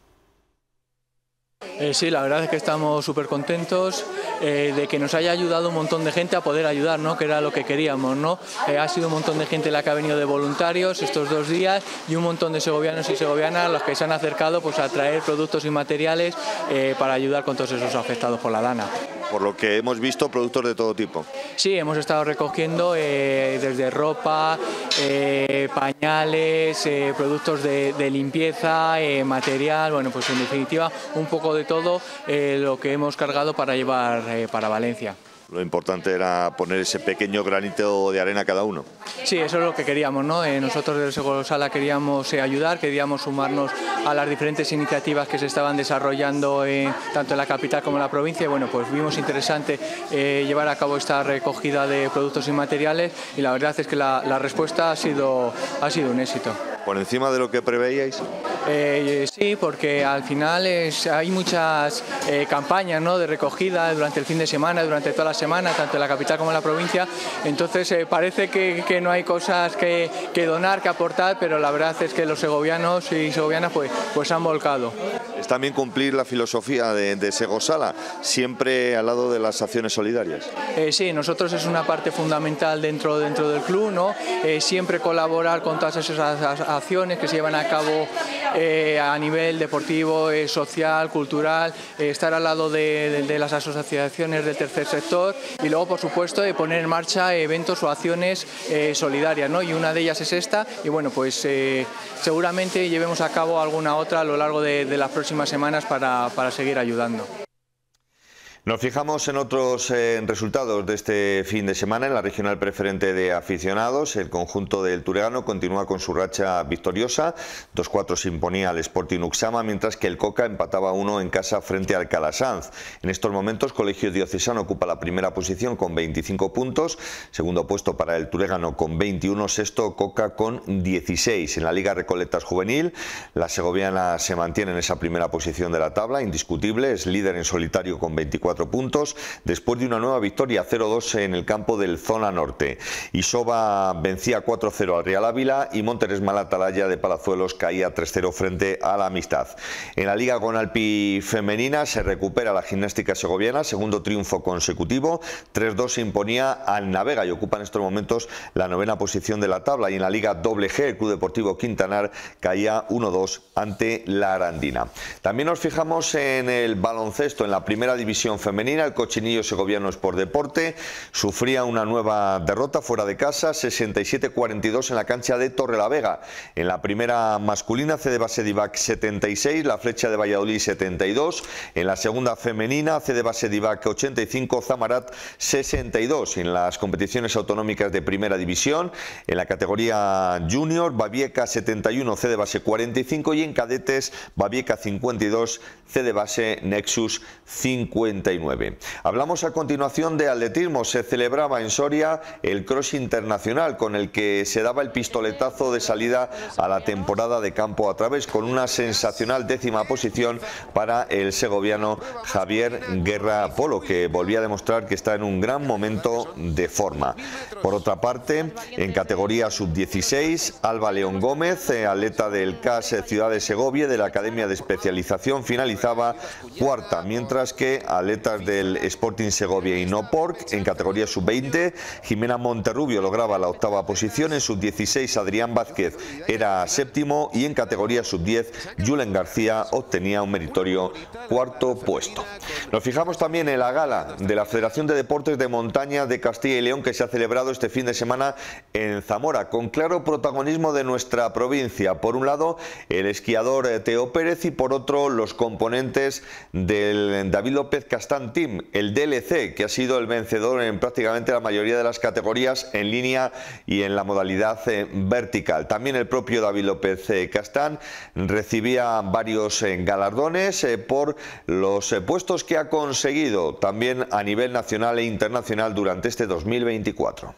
Eh, sí, la verdad es que estamos súper contentos eh, de que nos haya ayudado un montón de gente a poder ayudar, ¿no? Que era lo que queríamos, ¿no? Eh, ha sido un montón de gente la que ha venido de voluntarios estos dos días y un montón de segovianos y segovianas los que se han acercado pues, a traer productos y materiales eh, para ayudar con todos esos afectados por la Dana. Por lo que hemos visto, productos de todo tipo. Sí, hemos estado recogiendo eh, desde ropa, eh, pañales, eh, productos de, de limpieza, eh, material, bueno, pues en definitiva un poco de todo eh, lo que hemos cargado para llevar eh, para Valencia. Lo importante era poner ese pequeño granito de arena cada uno. Sí, eso es lo que queríamos, ¿no? Eh, nosotros desde Segosala queríamos eh, ayudar, queríamos sumarnos a las diferentes iniciativas que se estaban desarrollando eh, tanto en la capital como en la provincia. Y bueno, pues vimos interesante eh, llevar a cabo esta recogida de productos y materiales y la verdad es que la, la respuesta ha sido, ha sido un éxito. ¿Por encima de lo que preveíais? Eh, sí, porque al final es, hay muchas eh, campañas, ¿no? De recogida durante el fin de semana, durante toda la semana, tanto en la capital como en la provincia. Entonces eh, parece que, que no hay cosas que, que donar, que aportar, pero la verdad es que los segovianos y segovianas pues, pues han volcado. Es también cumplir la filosofía de, de Segosala, siempre al lado de las acciones solidarias. Eh, sí, nosotros es una parte fundamental dentro, dentro del club, ¿no? Eh, siempre colaborar con todas esas acciones que se llevan a cabo eh, a nivel deportivo, eh, social, cultural, eh, estar al lado de, de, de las asociaciones del tercer sector y luego, por supuesto, de poner en marcha eventos o acciones eh, solidarias, ¿no? Y una de ellas es esta y bueno, pues eh, seguramente llevemos a cabo alguna otra a lo largo de, de las próximas semanas para, para seguir ayudando. Nos fijamos en otros eh, resultados de este fin de semana en la regional preferente de aficionados. El conjunto del Turegano continúa con su racha victoriosa. dos cuatro se imponía al Sporting Uxama, mientras que el Coca empataba uno en casa frente al Calasanz. En estos momentos, Colegio Diocesano ocupa la primera posición con veinticinco puntos. Segundo puesto para el Turegano con veintiuno. Sexto, Coca con dieciséis. En la Liga Recoletas Juvenil, la segoviana se mantiene en esa primera posición de la tabla, indiscutible. Es líder en solitario con veinticuatro puntos después de una nueva victoria cero dos en el campo del Zona Norte. Isoba vencía cuatro cero al Real Ávila y Monteres Malatalaya de Palazuelos caía tres cero frente a la Amistad. En la Liga Gonalpi femenina se recupera la gimnástica segoviana, segundo triunfo consecutivo, tres dos se imponía al Navega y ocupa en estos momentos la novena posición de la tabla. Y en la Liga Doble G el Club Deportivo Quintanar caía uno dos ante la Arandina. También nos fijamos en el baloncesto, en la primera división femenina. El Cochinillo Segoviano Sport Deporte sufría una nueva derrota fuera de casa, sesenta y siete cuarenta y dos en la cancha de Torrelavega. En la primera masculina, C D Base Divac setenta y seis, la Flecha de Valladolid setenta y dos. En la segunda femenina, C D Base Divac ochenta y cinco, Zamarat sesenta y dos. En las competiciones autonómicas de primera división, en la categoría junior, Babieca setenta y uno, C D Base cuarenta y cinco, y en cadetes, Babieca cincuenta y dos, C D Base Nexus cincuenta y nueve. Hablamos a continuación de atletismo. Se celebraba en Soria el Cross Internacional, con el que se daba el pistoletazo de salida a la temporada de campo a través, con una sensacional décima posición para el segoviano Javier Guerra Polo, que volvía a demostrar que está en un gran momento de forma. Por otra parte, en categoría sub dieciséis, Alba León Gómez, atleta del C A S Ciudad de Segovia de la Academia de Especialización, finalizaba cuarta, mientras que atletas del Sporting Segovia y Noporc en categoría sub veinte, Jimena Monterrubio lograba la octava posición. En sub dieciséis, Adrián Vázquez era séptimo, y en categoría sub diez, Julen García obtenía un meritorio cuarto puesto. Nos fijamos también en la gala de la Federación de Deportes de Montaña de Castilla y León, que se ha celebrado este fin de semana en Zamora, con claro protagonismo de nuestra provincia. Por un lado, el esquiador Teo Pérez, y por otro, los componentes del David López Castán Team, el D L C, que ha sido el vencedor en prácticamente la mayoría de las categorías en línea y en la modalidad eh, vertical. También el propio David López eh, Castán recibía varios eh, galardones eh, por los eh, puestos que ha conseguido también a nivel nacional e internacional durante este dos mil veinticuatro.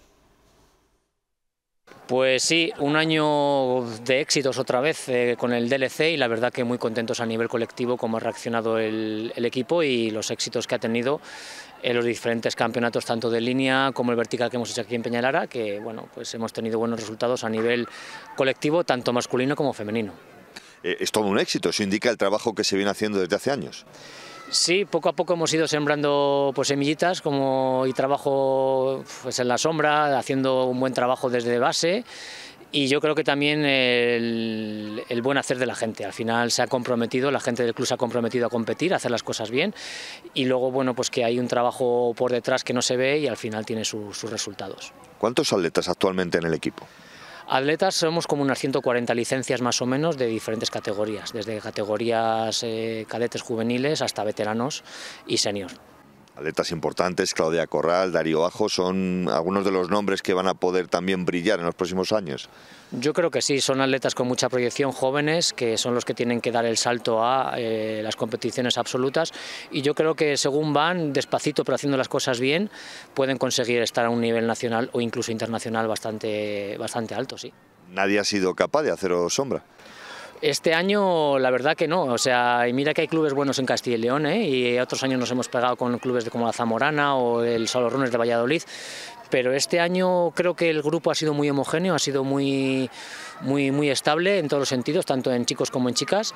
Pues sí, un año de éxitos otra vez eh, con el D L C, y la verdad que muy contentos a nivel colectivo cómo ha reaccionado el, el equipo y los éxitos que ha tenido en los diferentes campeonatos, tanto de línea como el vertical que hemos hecho aquí en Peñalara, que bueno, pues hemos tenido buenos resultados a nivel colectivo, tanto masculino como femenino. Es todo un éxito, eso indica el trabajo que se viene haciendo desde hace años. Sí, poco a poco hemos ido sembrando pues, semillitas como, y trabajo pues, en la sombra, haciendo un buen trabajo desde base, y yo creo que también el, el buen hacer de la gente. Al final se ha comprometido, la gente del club se ha comprometido a competir, a hacer las cosas bien, y luego bueno, pues que hay un trabajo por detrás que no se ve y al final tiene su, sus resultados. ¿Cuántos atletas actualmente en el equipo? Atletas somos como unas ciento cuarenta licencias más o menos de diferentes categorías, desde categorías eh, cadetes juveniles hasta veteranos y senior. Atletas importantes, Claudia Corral, Darío Ajo, son algunos de los nombres que van a poder también brillar en los próximos años. Yo creo que sí, son atletas con mucha proyección, jóvenes, que son los que tienen que dar el salto a eh, las competiciones absolutas, y yo creo que según van, despacito pero haciendo las cosas bien, pueden conseguir estar a un nivel nacional o incluso internacional bastante, bastante alto, sí. ¿Nadie ha sido capaz de haceros sombra? Este año la verdad que no, o sea, y mira que hay clubes buenos en Castilla y León, ¿eh? Y otros años nos hemos pegado con clubes de como la Zamorana o el Salorrones de Valladolid, pero este año creo que el grupo ha sido muy homogéneo, ha sido muy, muy, muy estable en todos los sentidos, tanto en chicos como en chicas,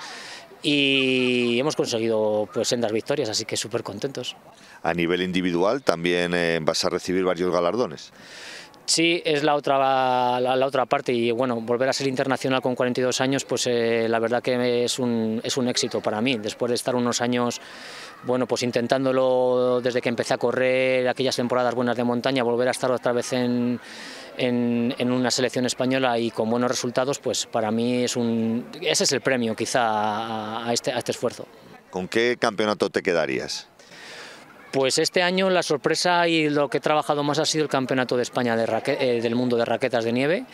y hemos conseguido pues sendas victorias, así que súper contentos. A nivel individual también eh, vas a recibir varios galardones. Sí, es la otra, la, la otra parte, y bueno, volver a ser internacional con cuarenta y dos años, pues eh, la verdad que es un, es un éxito para mí, después de estar unos años, bueno, pues intentándolo desde que empecé a correr, aquellas temporadas buenas de montaña, volver a estar otra vez en, en, en una selección española y con buenos resultados, pues para mí es un, ese es el premio quizá a, a, este, a este esfuerzo. ¿Con qué campeonato te quedarías? Pues este año la sorpresa y lo que he trabajado más ha sido el Campeonato de España de raque- eh, del mundo de raquetas de nieve,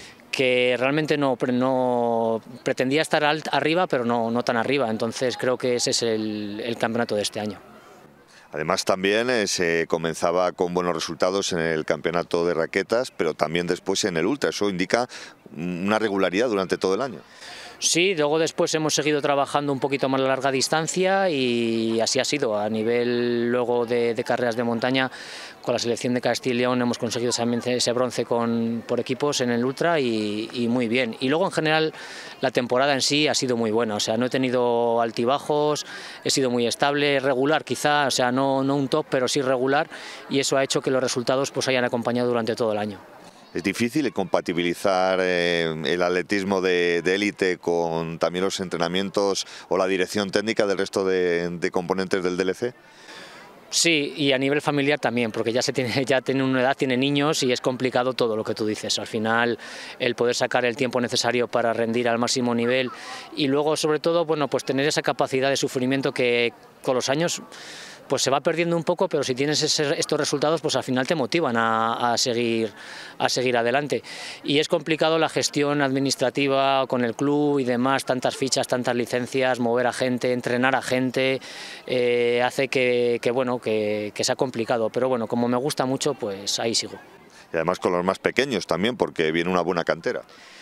que realmente no, no pretendía estar alt, arriba, pero no, no tan arriba. Entonces creo que ese es el, el campeonato de este año. Además también eh, se comenzaba con buenos resultados en el campeonato de raquetas, pero también después en el ultra. Eso indica una regularidad durante todo el año. Sí, luego después hemos seguido trabajando un poquito más a larga distancia y así ha sido. A nivel luego de, de carreras de montaña, con la selección de Castilla y León hemos conseguido también ese bronce con, por equipos en el ultra y, y muy bien. Y luego en general la temporada en sí ha sido muy buena, o sea, no he tenido altibajos, he sido muy estable, regular quizá, o sea, no, no un top, pero sí regular, y eso ha hecho que los resultados pues hayan acompañado durante todo el año. Es difícil compatibilizar eh, el atletismo de élite con también los entrenamientos o la dirección técnica del resto de, de componentes del D L C. Sí, y a nivel familiar también, porque ya se tiene, ya tiene una edad, tiene niños y es complicado todo lo que tú dices. Al final, el poder sacar el tiempo necesario para rendir al máximo nivel y luego, sobre todo, bueno, pues tener esa capacidad de sufrimiento que con los años pues se va perdiendo un poco, pero si tienes ese, estos resultados, pues al final te motivan a, a, seguir, a seguir adelante. Y es complicado la gestión administrativa con el club y demás, tantas fichas, tantas licencias, mover a gente, entrenar a gente, eh, hace que, que, bueno, que, que sea complicado. Pero bueno, como me gusta mucho, pues ahí sigo. Y además con los más pequeños también, porque viene una buena cantera.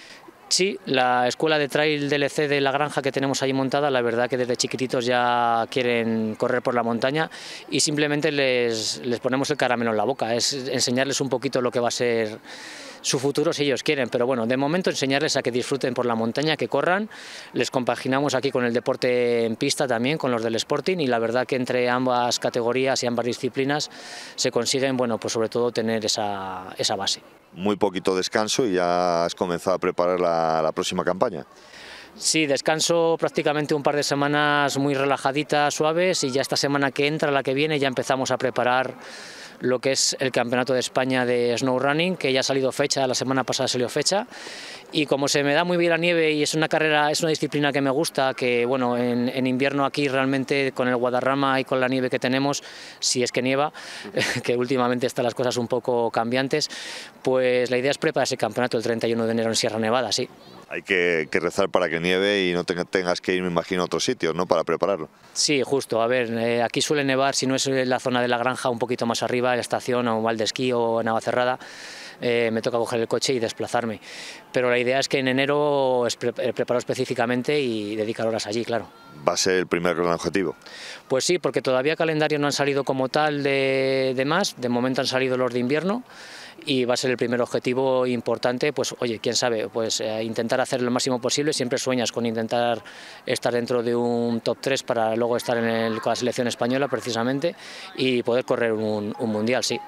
Sí, la escuela de trail D L C de La Granja que tenemos ahí montada, la verdad que desde chiquititos ya quieren correr por la montaña y simplemente les, les ponemos el caramelo en la boca, es enseñarles un poquito lo que va a ser su futuro si ellos quieren, pero bueno, de momento enseñarles a que disfruten por la montaña, que corran, les compaginamos aquí con el deporte en pista también, con los del Sporting, y la verdad que entre ambas categorías y ambas disciplinas se consiguen, bueno, pues sobre todo tener esa, esa base. Muy poquito descanso y ya has comenzado a preparar la, la próxima campaña. Sí, descanso prácticamente un par de semanas muy relajaditas, suaves, y ya esta semana que entra, la que viene, ya empezamos a preparar lo que es el Campeonato de España de Snow Running, que ya ha salido fecha, la semana pasada salió fecha, y como se me da muy bien la nieve y es una carrera, es una disciplina que me gusta, que bueno, en, en invierno aquí realmente con el Guadarrama y con la nieve que tenemos, si es que nieva, que últimamente están las cosas un poco cambiantes, pues la idea es preparar ese campeonato el treinta y uno de enero en Sierra Nevada, sí. Hay que, que rezar para que nieve y no te, tengas que ir, me imagino, a otros sitios, ¿no?, para prepararlo. Sí, justo. A ver, eh, aquí suele nevar, si no es la zona de La Granja, un poquito más arriba, en la estación o Valdesquí o Navacerrada, eh, me toca coger el coche y desplazarme. Pero la idea es que en enero es pre preparo específicamente y dedicar horas allí, claro. ¿Va a ser el primer gran objetivo? Pues sí, porque todavía calendarios no han salido como tal de, de más, de momento han salido los de invierno, y va a ser el primer objetivo importante, pues oye, quién sabe, pues eh, intentar hacer lo máximo posible, siempre sueñas con intentar estar dentro de un top tres para luego estar en el, con la selección española precisamente y poder correr un, un mundial, sí.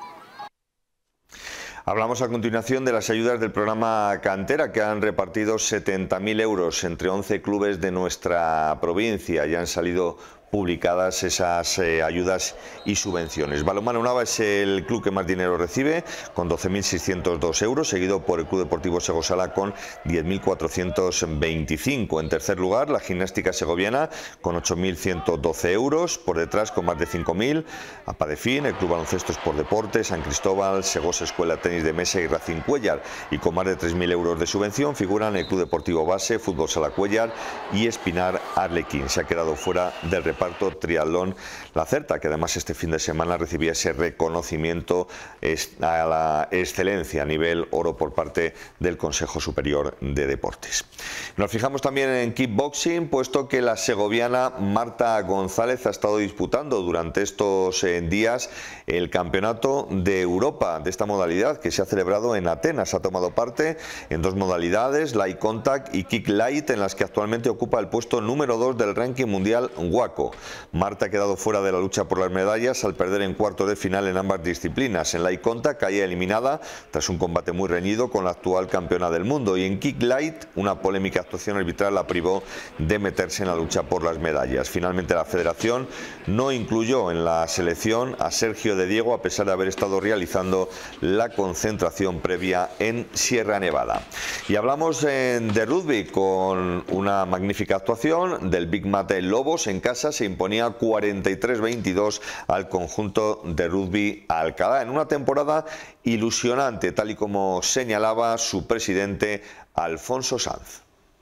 Hablamos a continuación de las ayudas del programa Cantera, que han repartido setenta mil euros entre once clubes de nuestra provincia. Ya han salido publicadas esas eh, ayudas y subvenciones. Balonmano Nava es el club que más dinero recibe, con doce mil seiscientos dos euros, seguido por el Club Deportivo Segosala con diez mil cuatrocientos veinticinco. En tercer lugar, la Gimnástica Segoviana con ocho mil ciento doce euros. Por detrás, con más de cinco mil, Apadefin, el Club Baloncesto Sport Deportes, San Cristóbal, Segosa Escuela Tenis de Mesa y Racing Cuellar. Y con más de tres mil euros de subvención figuran el Club Deportivo Base, Fútbol Sala Cuellar y Espinar Arlequín. Se ha quedado fuera del reparto Triatlón La Certa, que además este fin de semana recibía ese reconocimiento a la excelencia a nivel oro por parte del Consejo Superior de Deportes. Nos fijamos también en kickboxing, puesto que la segoviana Marta González ha estado disputando durante estos eh, días el Campeonato de Europa de esta modalidad, que se ha celebrado en Atenas. Ha tomado parte en dos modalidades, Light Contact y Kick Light, en las que actualmente ocupa el puesto número dos del ranking mundial WACO. Marta ha quedado fuera de la lucha por las medallas al perder en cuartos de final en ambas disciplinas. En Light Contact caía eliminada tras un combate muy reñido con la actual campeona del mundo, y en Kick Light una polémica actuación arbitral la privó de meterse en la lucha por las medallas. Finalmente la federación no incluyó en la selección a Sergio de Diego, a pesar de haber estado realizando la concentración previa en Sierra Nevada. Y hablamos eh, de rugby, con una magnífica actuación del Big Mate Lobos en casa, se imponía cuarenta y tres a veintidós al conjunto de Rugby Alcalá, en una temporada ilusionante, tal y como señalaba su presidente Alfonso Sanz.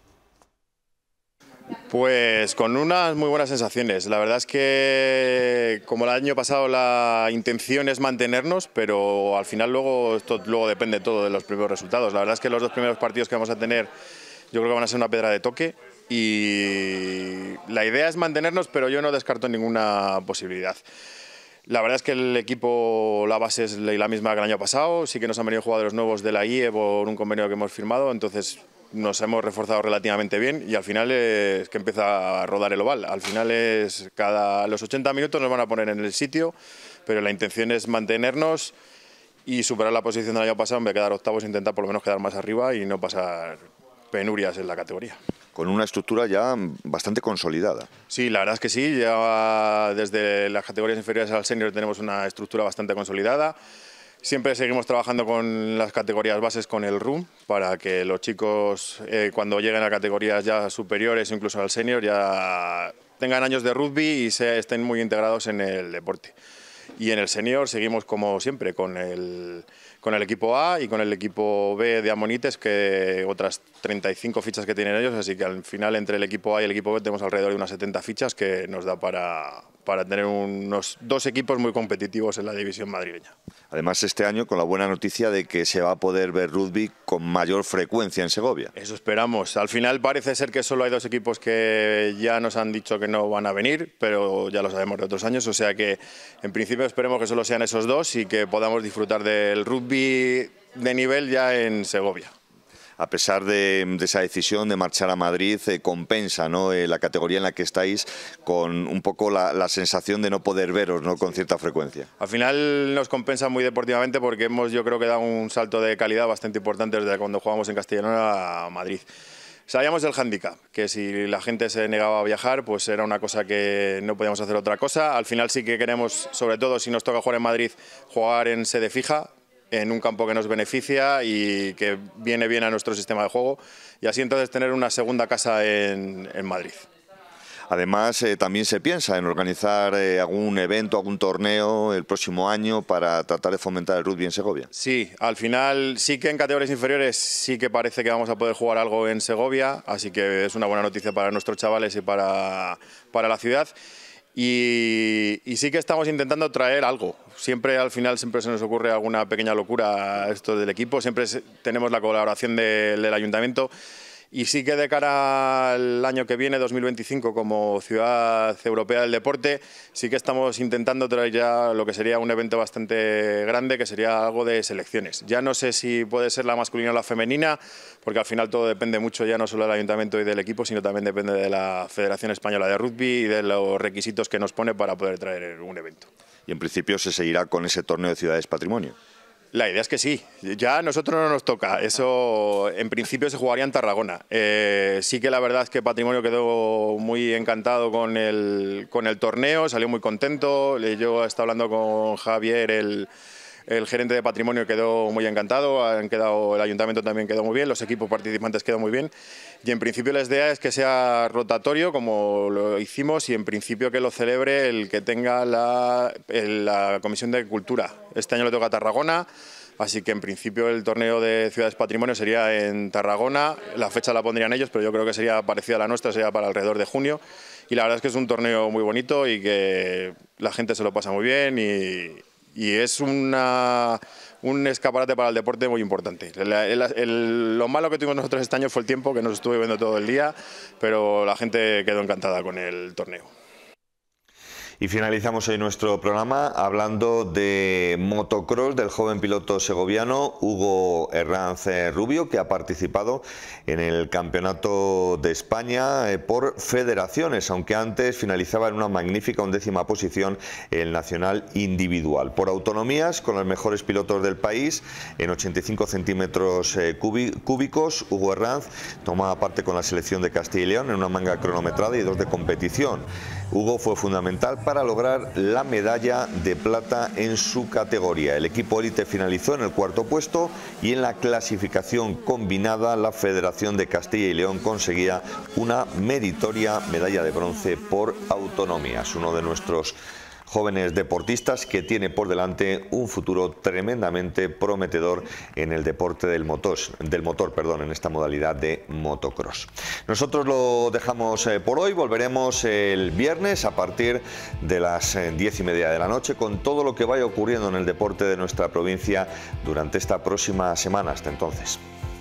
Pues con unas muy buenas sensaciones. La verdad es que, como el año pasado, la intención es mantenernos, pero al final luego esto luego depende todo de los primeros resultados. La verdad es que los dos primeros partidos que vamos a tener yo creo que van a ser una piedra de toque y la idea es mantenernos, pero yo no descarto ninguna posibilidad. La verdad es que el equipo, la base es la misma que el año pasado, sí que nos han venido jugadores nuevos de la I E por un convenio que hemos firmado, entonces nos hemos reforzado relativamente bien y al final es que empieza a rodar el oval. Al final es cada los ochenta minutos nos van a poner en el sitio, pero la intención es mantenernos y superar la posición del año pasado, en vez de quedar octavos, intentar por lo menos quedar más arriba y no pasar penurias en la categoría. Con una estructura ya bastante consolidada. Sí, la verdad es que sí, ya desde las categorías inferiores al senior tenemos una estructura bastante consolidada. Siempre seguimos trabajando con las categorías bases con el R U M para que los chicos eh, cuando lleguen a categorías ya superiores, incluso al senior, ya tengan años de rugby y se, estén muy integrados en el deporte. Y en el senior seguimos como siempre con el, con el equipo A y con el equipo B de Amonites, que otras treinta y cinco fichas que tienen ellos, así que al final entre el equipo A y el equipo B tenemos alrededor de unas setenta fichas que nos da para, para tener unos dos equipos muy competitivos en la división madrileña. Además, este año con la buena noticia de que se va a poder ver rugby con mayor frecuencia en Segovia. Eso esperamos. Al final parece ser que solo hay dos equipos que ya nos han dicho que no van a venir, pero ya lo sabemos de otros años, o sea que en principio esperemos que solo sean esos dos y que podamos disfrutar del rugby de nivel ya en Segovia. A pesar de, de esa decisión de marchar a Madrid, eh, compensa, ¿no?, eh, la categoría en la que estáis con un poco la, la sensación de no poder veros, ¿no?, con cierta frecuencia. Al final nos compensa muy deportivamente porque hemos, yo creo que dado un salto de calidad bastante importante desde cuando jugamos en Castellonera a Madrid. Sabíamos del hándicap, que si la gente se negaba a viajar, pues era una cosa que no podíamos hacer otra cosa. Al final sí que queremos, sobre todo si nos toca jugar en Madrid, jugar en sede fija, en un campo que nos beneficia y que viene bien a nuestro sistema de juego, y así entonces tener una segunda casa en, en Madrid. Además, eh, también se piensa en organizar eh, algún evento, algún torneo el próximo año para tratar de fomentar el rugby en Segovia. Sí, al final sí que en categorías inferiores sí que parece que vamos a poder jugar algo en Segovia, así que es una buena noticia para nuestros chavales y para, para la ciudad. Y, y sí que estamos intentando traer algo. Siempre al final siempre se nos ocurre alguna pequeña locura a esto del equipo, siempre tenemos la colaboración de, del ayuntamiento. Y sí que de cara al año que viene, dos mil veinticinco, como Ciudad Europea del Deporte, sí que estamos intentando traer ya lo que sería un evento bastante grande, que sería algo de selecciones. Ya no sé si puede ser la masculina o la femenina, porque al final todo depende mucho ya no solo del ayuntamiento y del equipo, sino también depende de la Federación Española de Rugby y de los requisitos que nos pone para poder traer un evento. Y en principio se seguirá con ese torneo de Ciudades Patrimonio. La idea es que sí, ya a nosotros no nos toca, eso en principio se jugaría en Tarragona. Eh, sí que la verdad es que Patrimonio quedó muy encantado con el, con el torneo, salió muy contento, yo he estado hablando con Javier, el, el gerente de Patrimonio, quedó muy encantado, han quedado, el ayuntamiento también quedó muy bien, los equipos participantes quedó muy bien y en principio la idea es que sea rotatorio como lo hicimos y en principio que lo celebre el que tenga la, el, la Comisión de Cultura. Este año le toca a Tarragona, así que en principio el torneo de Ciudades Patrimonio sería en Tarragona, la fecha la pondrían ellos, pero yo creo que sería parecida a la nuestra, sería para alrededor de junio y la verdad es que es un torneo muy bonito y que la gente se lo pasa muy bien y, y es una, un escaparate para el deporte muy importante. El, el, el, lo malo que tuvimos nosotros este año fue el tiempo, que nos estuve viendo todo el día, pero la gente quedó encantada con el torneo. Y finalizamos hoy nuestro programa hablando de motocross del joven piloto segoviano Hugo Herranz Rubio, que ha participado en el Campeonato de España por federaciones, aunque antes finalizaba en una magnífica undécima posición el nacional individual. Por autonomías, con los mejores pilotos del país, en ochenta y cinco centímetros cúbicos, Hugo Herranz tomaba parte con la selección de Castilla y León en una manga cronometrada y dos de competición. Hugo fue fundamental para lograr la medalla de plata en su categoría. El equipo élite finalizó en el cuarto puesto y en la clasificación combinada la Federación de Castilla y León conseguía una meritoria medalla de bronce por autonomías. Uno de nuestros jóvenes deportistas que tiene por delante un futuro tremendamente prometedor en el deporte del motor, del motor, perdón, en esta modalidad de motocross. Nosotros lo dejamos eh, por hoy, volveremos el viernes a partir de las eh, diez y media de la noche con todo lo que vaya ocurriendo en el deporte de nuestra provincia durante esta próxima semana. Hasta entonces.